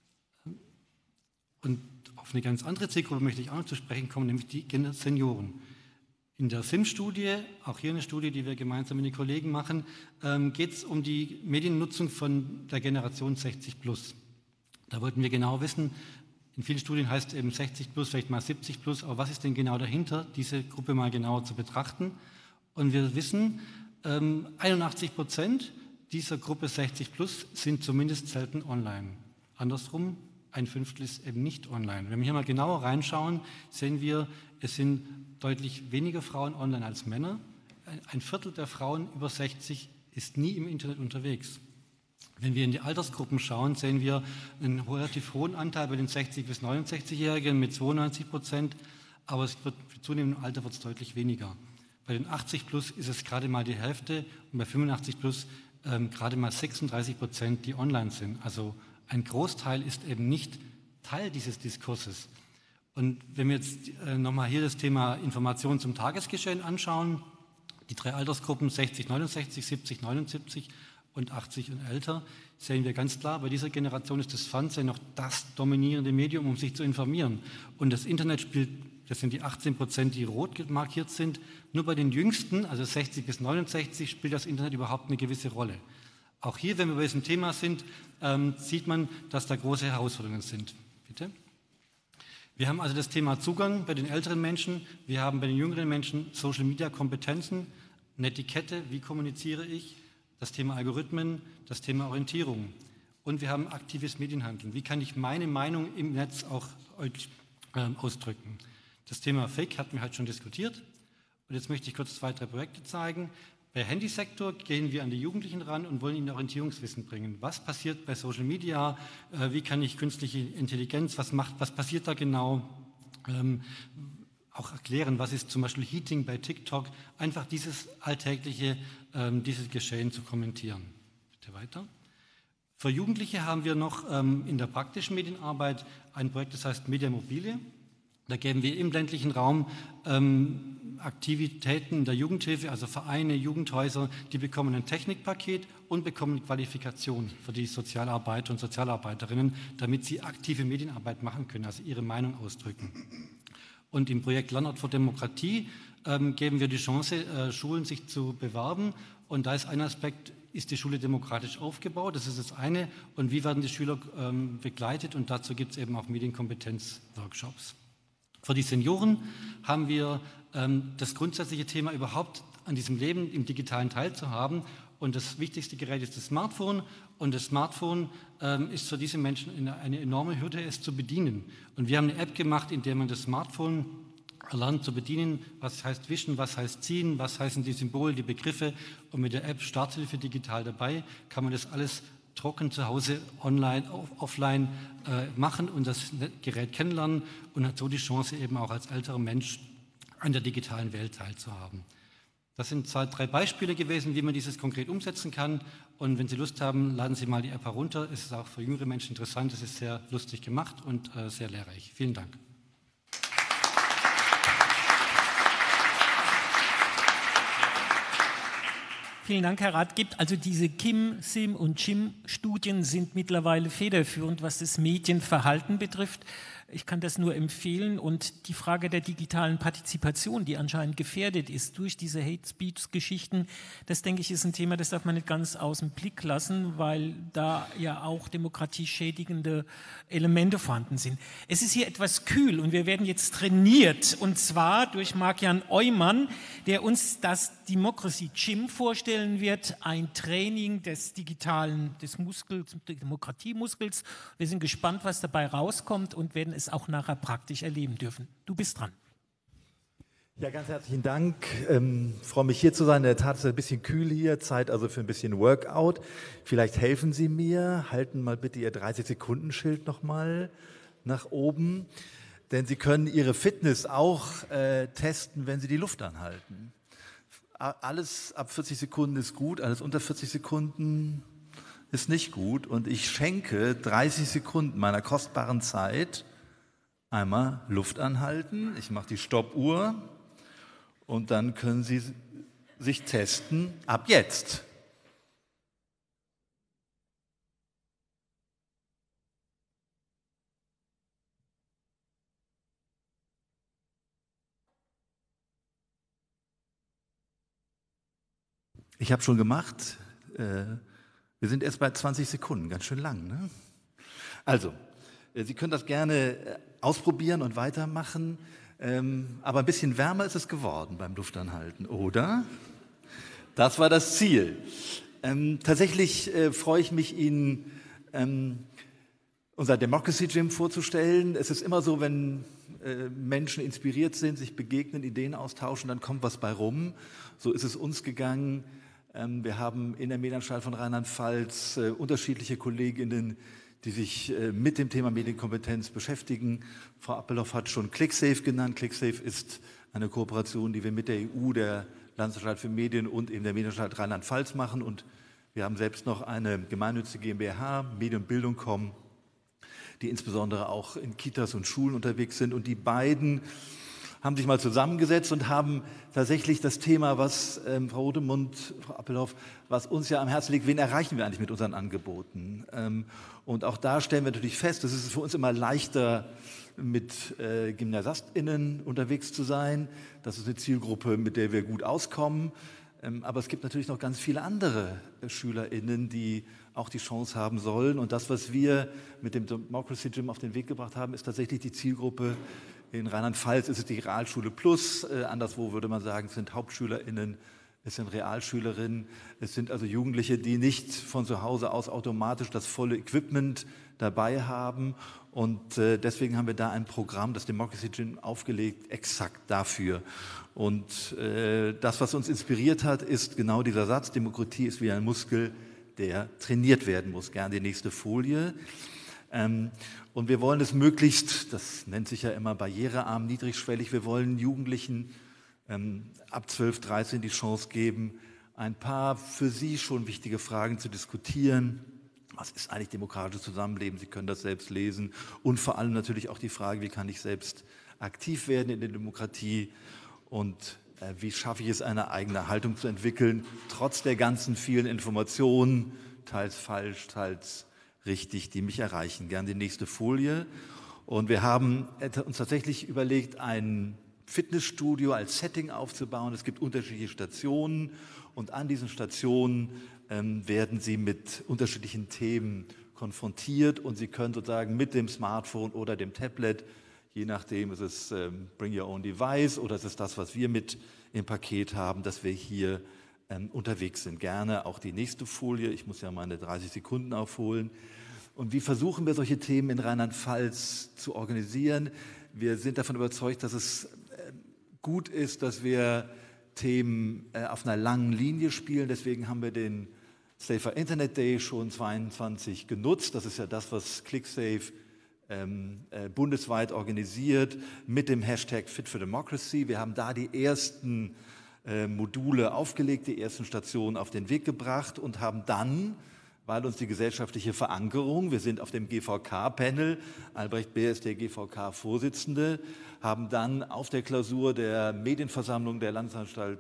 Und auf eine ganz andere Zielgruppe möchte ich auch noch zu sprechen kommen, nämlich die Senioren. In der S I M-Studie, auch hier eine Studie, die wir gemeinsam mit den Kollegen machen, ähm, geht es um die Mediennutzung von der Generation sechzig plus. Da wollten wir genau wissen, in vielen Studien heißt es eben sechzig plus, vielleicht mal siebzig plus, aber was ist denn genau dahinter, diese Gruppe mal genauer zu betrachten? Und wir wissen, ähm, einundachtzig Prozent dieser Gruppe sechzig plus sind zumindest selten online. Andersrum, ein Fünftel ist eben nicht online. Wenn wir hier mal genauer reinschauen, sehen wir, es sind deutlich weniger Frauen online als Männer. Ein Viertel der Frauen über sechzig ist nie im Internet unterwegs. Wenn wir in die Altersgruppen schauen, sehen wir einen relativ hohen Anteil bei den sechzig- bis neunundsechzigjährigen mit zweiundneunzig Prozent, aber es wird, mit zunehmendem Alter wird es deutlich weniger. Bei den achtzig plus ist es gerade mal die Hälfte und bei fünfundachtzig plus ähm, gerade mal sechsunddreißig Prozent, die online sind. Also ein Großteil ist eben nicht Teil dieses Diskurses. Und wenn wir jetzt äh, nochmal hier das Thema Information zum Tagesgeschehen anschauen, die drei Altersgruppen sechzig, neunundsechzig, siebzig, neunundsiebzig und achtzig und älter, sehen wir ganz klar, bei dieser Generation ist das Fernsehen noch das dominierende Medium, um sich zu informieren. Und das Internet spielt, das sind die achtzehn Prozent, die rot markiert sind, nur bei den Jüngsten, also sechzig bis neunundsechzig, spielt das Internet überhaupt eine gewisse Rolle. Auch hier, wenn wir bei diesem Thema sind, ähm, sieht man, dass da große Herausforderungen sind. Bitte. Wir haben also das Thema Zugang bei den älteren Menschen, wir haben bei den jüngeren Menschen Social-Media-Kompetenzen, eine Etikette, wie kommuniziere ich, das Thema Algorithmen, das Thema Orientierung. Und wir haben aktives Medienhandeln. Wie kann ich meine Meinung im Netz auch äh, ausdrücken? Das Thema Fake hatten wir halt schon diskutiert. Und jetzt möchte ich kurz zwei, drei Projekte zeigen. Bei Handysektor gehen wir an die Jugendlichen ran und wollen ihnen Orientierungswissen bringen. Was passiert bei Social Media? Äh, wie kann ich künstliche Intelligenz, was macht, was passiert da genau? Ähm, auch erklären, was ist zum Beispiel Heating bei TikTok? Einfach dieses alltägliche, ähm, dieses Geschehen zu kommentieren. Bitte weiter. Für Jugendliche haben wir noch ähm, in der praktischen Medienarbeit ein Projekt, das heißt Media Mobile. Da geben wir im ländlichen Raum ähm, Aktivitäten der Jugendhilfe, also Vereine, Jugendhäuser, die bekommen ein Technikpaket und bekommen Qualifikation für die Sozialarbeiter und Sozialarbeiterinnen, damit sie aktive Medienarbeit machen können, also ihre Meinung ausdrücken. Und im Projekt Lernort für Demokratie ähm, geben wir die Chance, äh, Schulen sich zu bewerben. Und da ist ein Aspekt, ist die Schule demokratisch aufgebaut, das ist das eine. Und wie werden die Schüler ähm, begleitet? Und dazu gibt es eben auch Medienkompetenz-Workshops. Für die Senioren haben wir ähm, das grundsätzliche Thema überhaupt an diesem Leben im digitalen teilzuhaben. Und das wichtigste Gerät ist das Smartphone. Und das Smartphone ähm, ist für diese Menschen eine, eine enorme Hürde, es zu bedienen. Und wir haben eine App gemacht, in der man das Smartphone lernt zu bedienen. Was heißt wischen, was heißt ziehen, was heißen die Symbole, die Begriffe. Und mit der App Starthilfe digital dabei kann man das alles trocken zu Hause, online, offline äh, machen und das Gerät kennenlernen und hat so die Chance, eben auch als älterer Mensch an der digitalen Welt teilzuhaben. Das sind zwei, drei Beispiele gewesen, wie man dieses konkret umsetzen kann. Und wenn Sie Lust haben, laden Sie mal die App herunter. Es ist auch für jüngere Menschen interessant, es ist sehr lustig gemacht und äh, sehr lehrreich. Vielen Dank. Vielen Dank, Herr Rath. Gibt also diese Kim, Sim und Chim-Studien sind mittlerweile federführend, was das Medienverhalten betrifft. Ich kann das nur empfehlen und die Frage der digitalen Partizipation, die anscheinend gefährdet ist durch diese Hate-Speech-Geschichten, das denke ich ist ein Thema, das darf man nicht ganz aus dem Blick lassen, weil da ja auch demokratieschädigende Elemente vorhanden sind. Es ist hier etwas kühl und wir werden jetzt trainiert und zwar durch Marc-Jan Eumann, der uns das Democracy Gym vorstellen wird, ein Training des digitalen, des Muskels, des Demokratiemuskels. Wir sind gespannt, was dabei rauskommt und werden es auch nachher praktisch erleben dürfen. Du bist dran. Ja, ganz herzlichen Dank. Ähm, freue mich hier zu sein. In der Tat ist es ein bisschen kühl hier. Zeit also für ein bisschen Workout. Vielleicht helfen Sie mir. Halten mal bitte Ihr dreißig-Sekunden-Schild nochmal nach oben. Denn Sie können Ihre Fitness auch äh, testen, wenn Sie die Luft anhalten. Alles ab vierzig Sekunden ist gut, alles unter vierzig Sekunden ist nicht gut. Und ich schenke dreißig Sekunden meiner kostbaren Zeit. Einmal Luft anhalten, ich mache die Stoppuhr und dann können Sie sich testen, ab jetzt. Ich habe schon gemacht, äh, wir sind erst bei zwanzig Sekunden, ganz schön lang, ne? Also, Sie können das gerne ausprobieren und weitermachen, ähm, aber ein bisschen wärmer ist es geworden beim Luftanhalten, oder? Das war das Ziel. Ähm, tatsächlich äh, freue ich mich, Ihnen ähm, unser Democracy Gym vorzustellen. Es ist immer so, wenn äh, Menschen inspiriert sind, sich begegnen, Ideen austauschen, dann kommt was bei rum. So ist es uns gegangen. Ähm, wir haben in der Medienanstalt von Rheinland-Pfalz äh, unterschiedliche Kolleginnen, die sich äh, mit dem Thema Medienkompetenz beschäftigen. Frau Appelhoff hat schon ClickSafe genannt. ClickSafe ist eine Kooperation, die wir mit der E U, der Landesanstalt für Medien und eben der Medienanstalt Rheinland-Pfalz machen. Und wir haben selbst noch eine gemeinnützige GmbH, Medien und Bildung punkt com, die insbesondere auch in Kitas und Schulen unterwegs sind. Und die beiden haben sich mal zusammengesetzt und haben tatsächlich das Thema, was ähm, Frau Rothemund, Frau Appelhoff, was uns ja am Herzen liegt, wen erreichen wir eigentlich mit unseren Angeboten? Ähm, und auch da stellen wir natürlich fest, es ist für uns immer leichter, mit äh, GymnasiastInnen unterwegs zu sein. Das ist eine Zielgruppe, mit der wir gut auskommen. Ähm, aber es gibt natürlich noch ganz viele andere äh, SchülerInnen, die auch die Chance haben sollen. Und das, was wir mit dem Democracy Gym auf den Weg gebracht haben, ist tatsächlich die Zielgruppe. In Rheinland-Pfalz ist es die Realschule Plus, äh, anderswo würde man sagen, es sind HauptschülerInnen, es sind Realschülerinnen, es sind also Jugendliche, die nicht von zu Hause aus automatisch das volle Equipment dabei haben. Und äh, deswegen haben wir da ein Programm, das Democracy Gym, aufgelegt, exakt dafür. Und äh, das, was uns inspiriert hat, ist genau dieser Satz, Demokratie ist wie ein Muskel, der trainiert werden muss. Gerne die nächste Folie. Ähm, und wir wollen es möglichst, das nennt sich ja immer barrierearm, niedrigschwellig, wir wollen Jugendlichen ähm, ab zwölf, dreizehn die Chance geben, ein paar für sie schon wichtige Fragen zu diskutieren. Was ist eigentlich demokratisches Zusammenleben? Sie können das selbst lesen. Und vor allem natürlich auch die Frage, wie kann ich selbst aktiv werden in der Demokratie und äh, wie schaffe ich es, eine eigene Haltung zu entwickeln, trotz der ganzen vielen Informationen, teils falsch, teils richtig, die mich erreichen. Gerne die nächste Folie. Und wir haben uns tatsächlich überlegt, ein Fitnessstudio als Setting aufzubauen. Es gibt unterschiedliche Stationen und an diesen Stationen ähm, werden Sie mit unterschiedlichen Themen konfrontiert und Sie können sozusagen mit dem Smartphone oder dem Tablet, je nachdem ist es ähm, Bring Your Own Device oder ist es das, was wir mit im Paket haben, dass wir hier ähm, unterwegs sind. Gerne auch die nächste Folie. Ich muss ja meine dreißig Sekunden aufholen. Und wie versuchen wir solche Themen in Rheinland-Pfalz zu organisieren? Wir sind davon überzeugt, dass es gut ist, dass wir Themen äh, auf einer langen Linie spielen. Deswegen haben wir den Safer Internet Day schon zweiundzwanzig genutzt. Das ist ja das, was ClickSafe ähm, äh, bundesweit organisiert mit dem Hashtag Fit for Democracy. Wir haben da die ersten äh, Module aufgelegt, die ersten Stationen auf den Weg gebracht und haben dann, weil uns die gesellschaftliche Verankerung, wir sind auf dem G V K-Panel, Albrecht Beer ist der G V K-Vorsitzende, haben dann auf der Klausur der Medienversammlung der Landesanstalt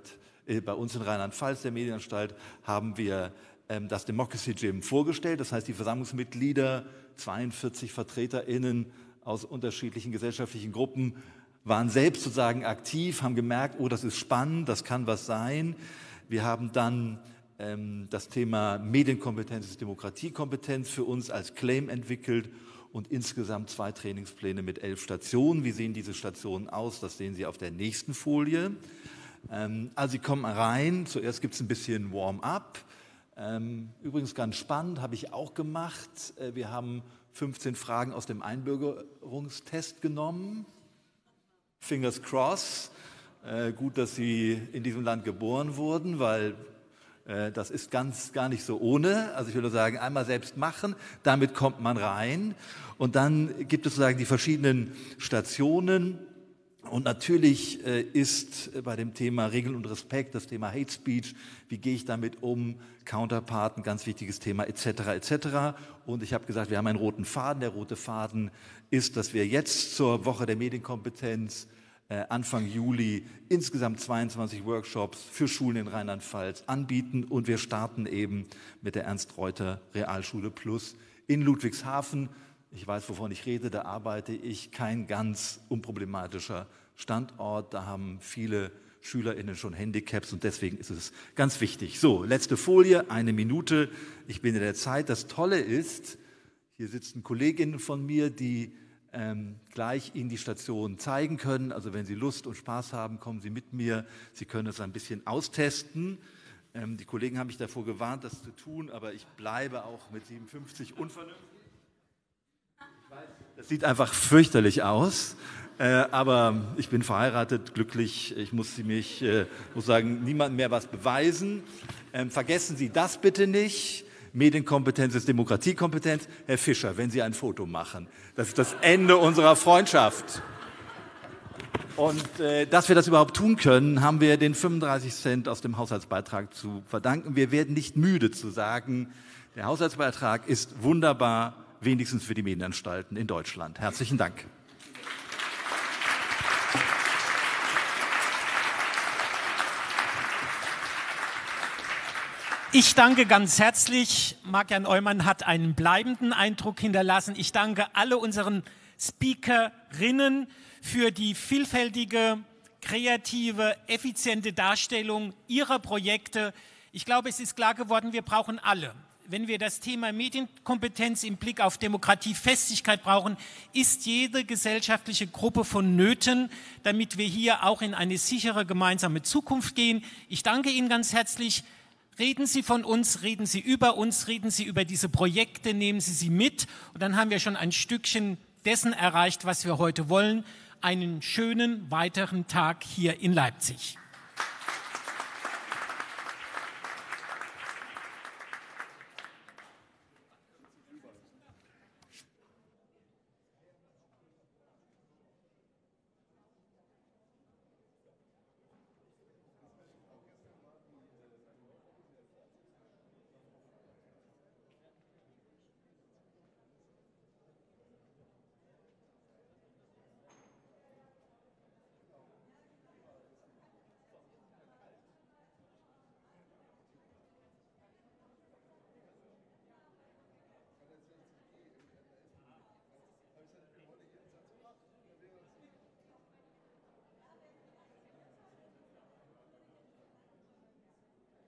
Bei uns in Rheinland-Pfalz, der Medienanstalt, haben wir ähm, das Democracy Gym vorgestellt. Das heißt, die Versammlungsmitglieder, zweiundvierzig VertreterInnen aus unterschiedlichen gesellschaftlichen Gruppen, waren selbst sozusagen aktiv, haben gemerkt, oh, das ist spannend, das kann was sein. Wir haben dann ähm, das Thema Medienkompetenz ist Demokratiekompetenz für uns als Claim entwickelt und insgesamt zwei Trainingspläne mit elf Stationen. Wie sehen diese Stationen aus? Das sehen Sie auf der nächsten Folie. Ähm, also Sie kommen rein, zuerst gibt es ein bisschen Warm-up. Ähm, übrigens ganz spannend, habe ich auch gemacht. Äh, wir haben fünfzehn Fragen aus dem Einbürgerungstest genommen. Fingers crossed. Äh, gut, dass Sie in diesem Land geboren wurden, weil äh, das ist ganz gar nicht so ohne. Also ich würde sagen, einmal selbst machen, damit kommt man rein. Und dann gibt es sozusagen die verschiedenen Stationen. Und natürlich äh, ist bei dem Thema Regeln und Respekt, das Thema Hate Speech, wie gehe ich damit um, Counterpart, ein ganz wichtiges Thema, et cetera et cetera. Und ich habe gesagt, wir haben einen roten Faden. Der rote Faden ist, dass wir jetzt zur Woche der Medienkompetenz äh, Anfang Juli insgesamt zweiundzwanzig Workshops für Schulen in Rheinland-Pfalz anbieten. Und wir starten eben mit der Ernst-Reuter Realschule Plus in Ludwigshafen. Ich weiß, wovon ich rede, da arbeite ich, kein ganz unproblematischer Standort. Da haben viele SchülerInnen schon Handicaps und deswegen ist es ganz wichtig. So, letzte Folie, eine Minute. Ich bin in der Zeit. Das Tolle ist, hier sitzen Kolleginnen von mir, die ähm, gleich Ihnen die Station zeigen können. Also wenn Sie Lust und Spaß haben, kommen Sie mit mir. Sie können es ein bisschen austesten. Ähm, die Kollegen haben mich davor gewarnt, das zu tun, aber ich bleibe auch mit siebenundfünfzig unvernünftig. Das sieht einfach fürchterlich aus, äh, aber ich bin verheiratet, glücklich. Ich muss Sie mich, äh, muss sagen, niemandem mehr was beweisen. Ähm, vergessen Sie das bitte nicht. Medienkompetenz ist Demokratiekompetenz. Herr Fischer, wenn Sie ein Foto machen, das ist das Ende unserer Freundschaft. Und äh, dass wir das überhaupt tun können, haben wir den fünfunddreißig Cent aus dem Haushaltsbeitrag zu verdanken. Wir werden nicht müde zu sagen, der Haushaltsbeitrag ist wunderbar, wenigstens für die Medienanstalten in Deutschland. Herzlichen Dank. Ich danke ganz herzlich. Marc-Jan Eumann hat einen bleibenden Eindruck hinterlassen. Ich danke alle unseren Speakerinnen für die vielfältige, kreative, effiziente Darstellung ihrer Projekte. Ich glaube, es ist klar geworden, wir brauchen alle. Wenn wir das Thema Medienkompetenz im Blick auf Demokratiefestigkeit brauchen, ist jede gesellschaftliche Gruppe vonnöten, damit wir hier auch in eine sichere gemeinsame Zukunft gehen. Ich danke Ihnen ganz herzlich. Reden Sie von uns, reden Sie über uns, reden Sie über diese Projekte, nehmen Sie sie mit. Und dann haben wir schon ein Stückchen dessen erreicht, was wir heute wollen. Einen schönen weiteren Tag hier in Leipzig.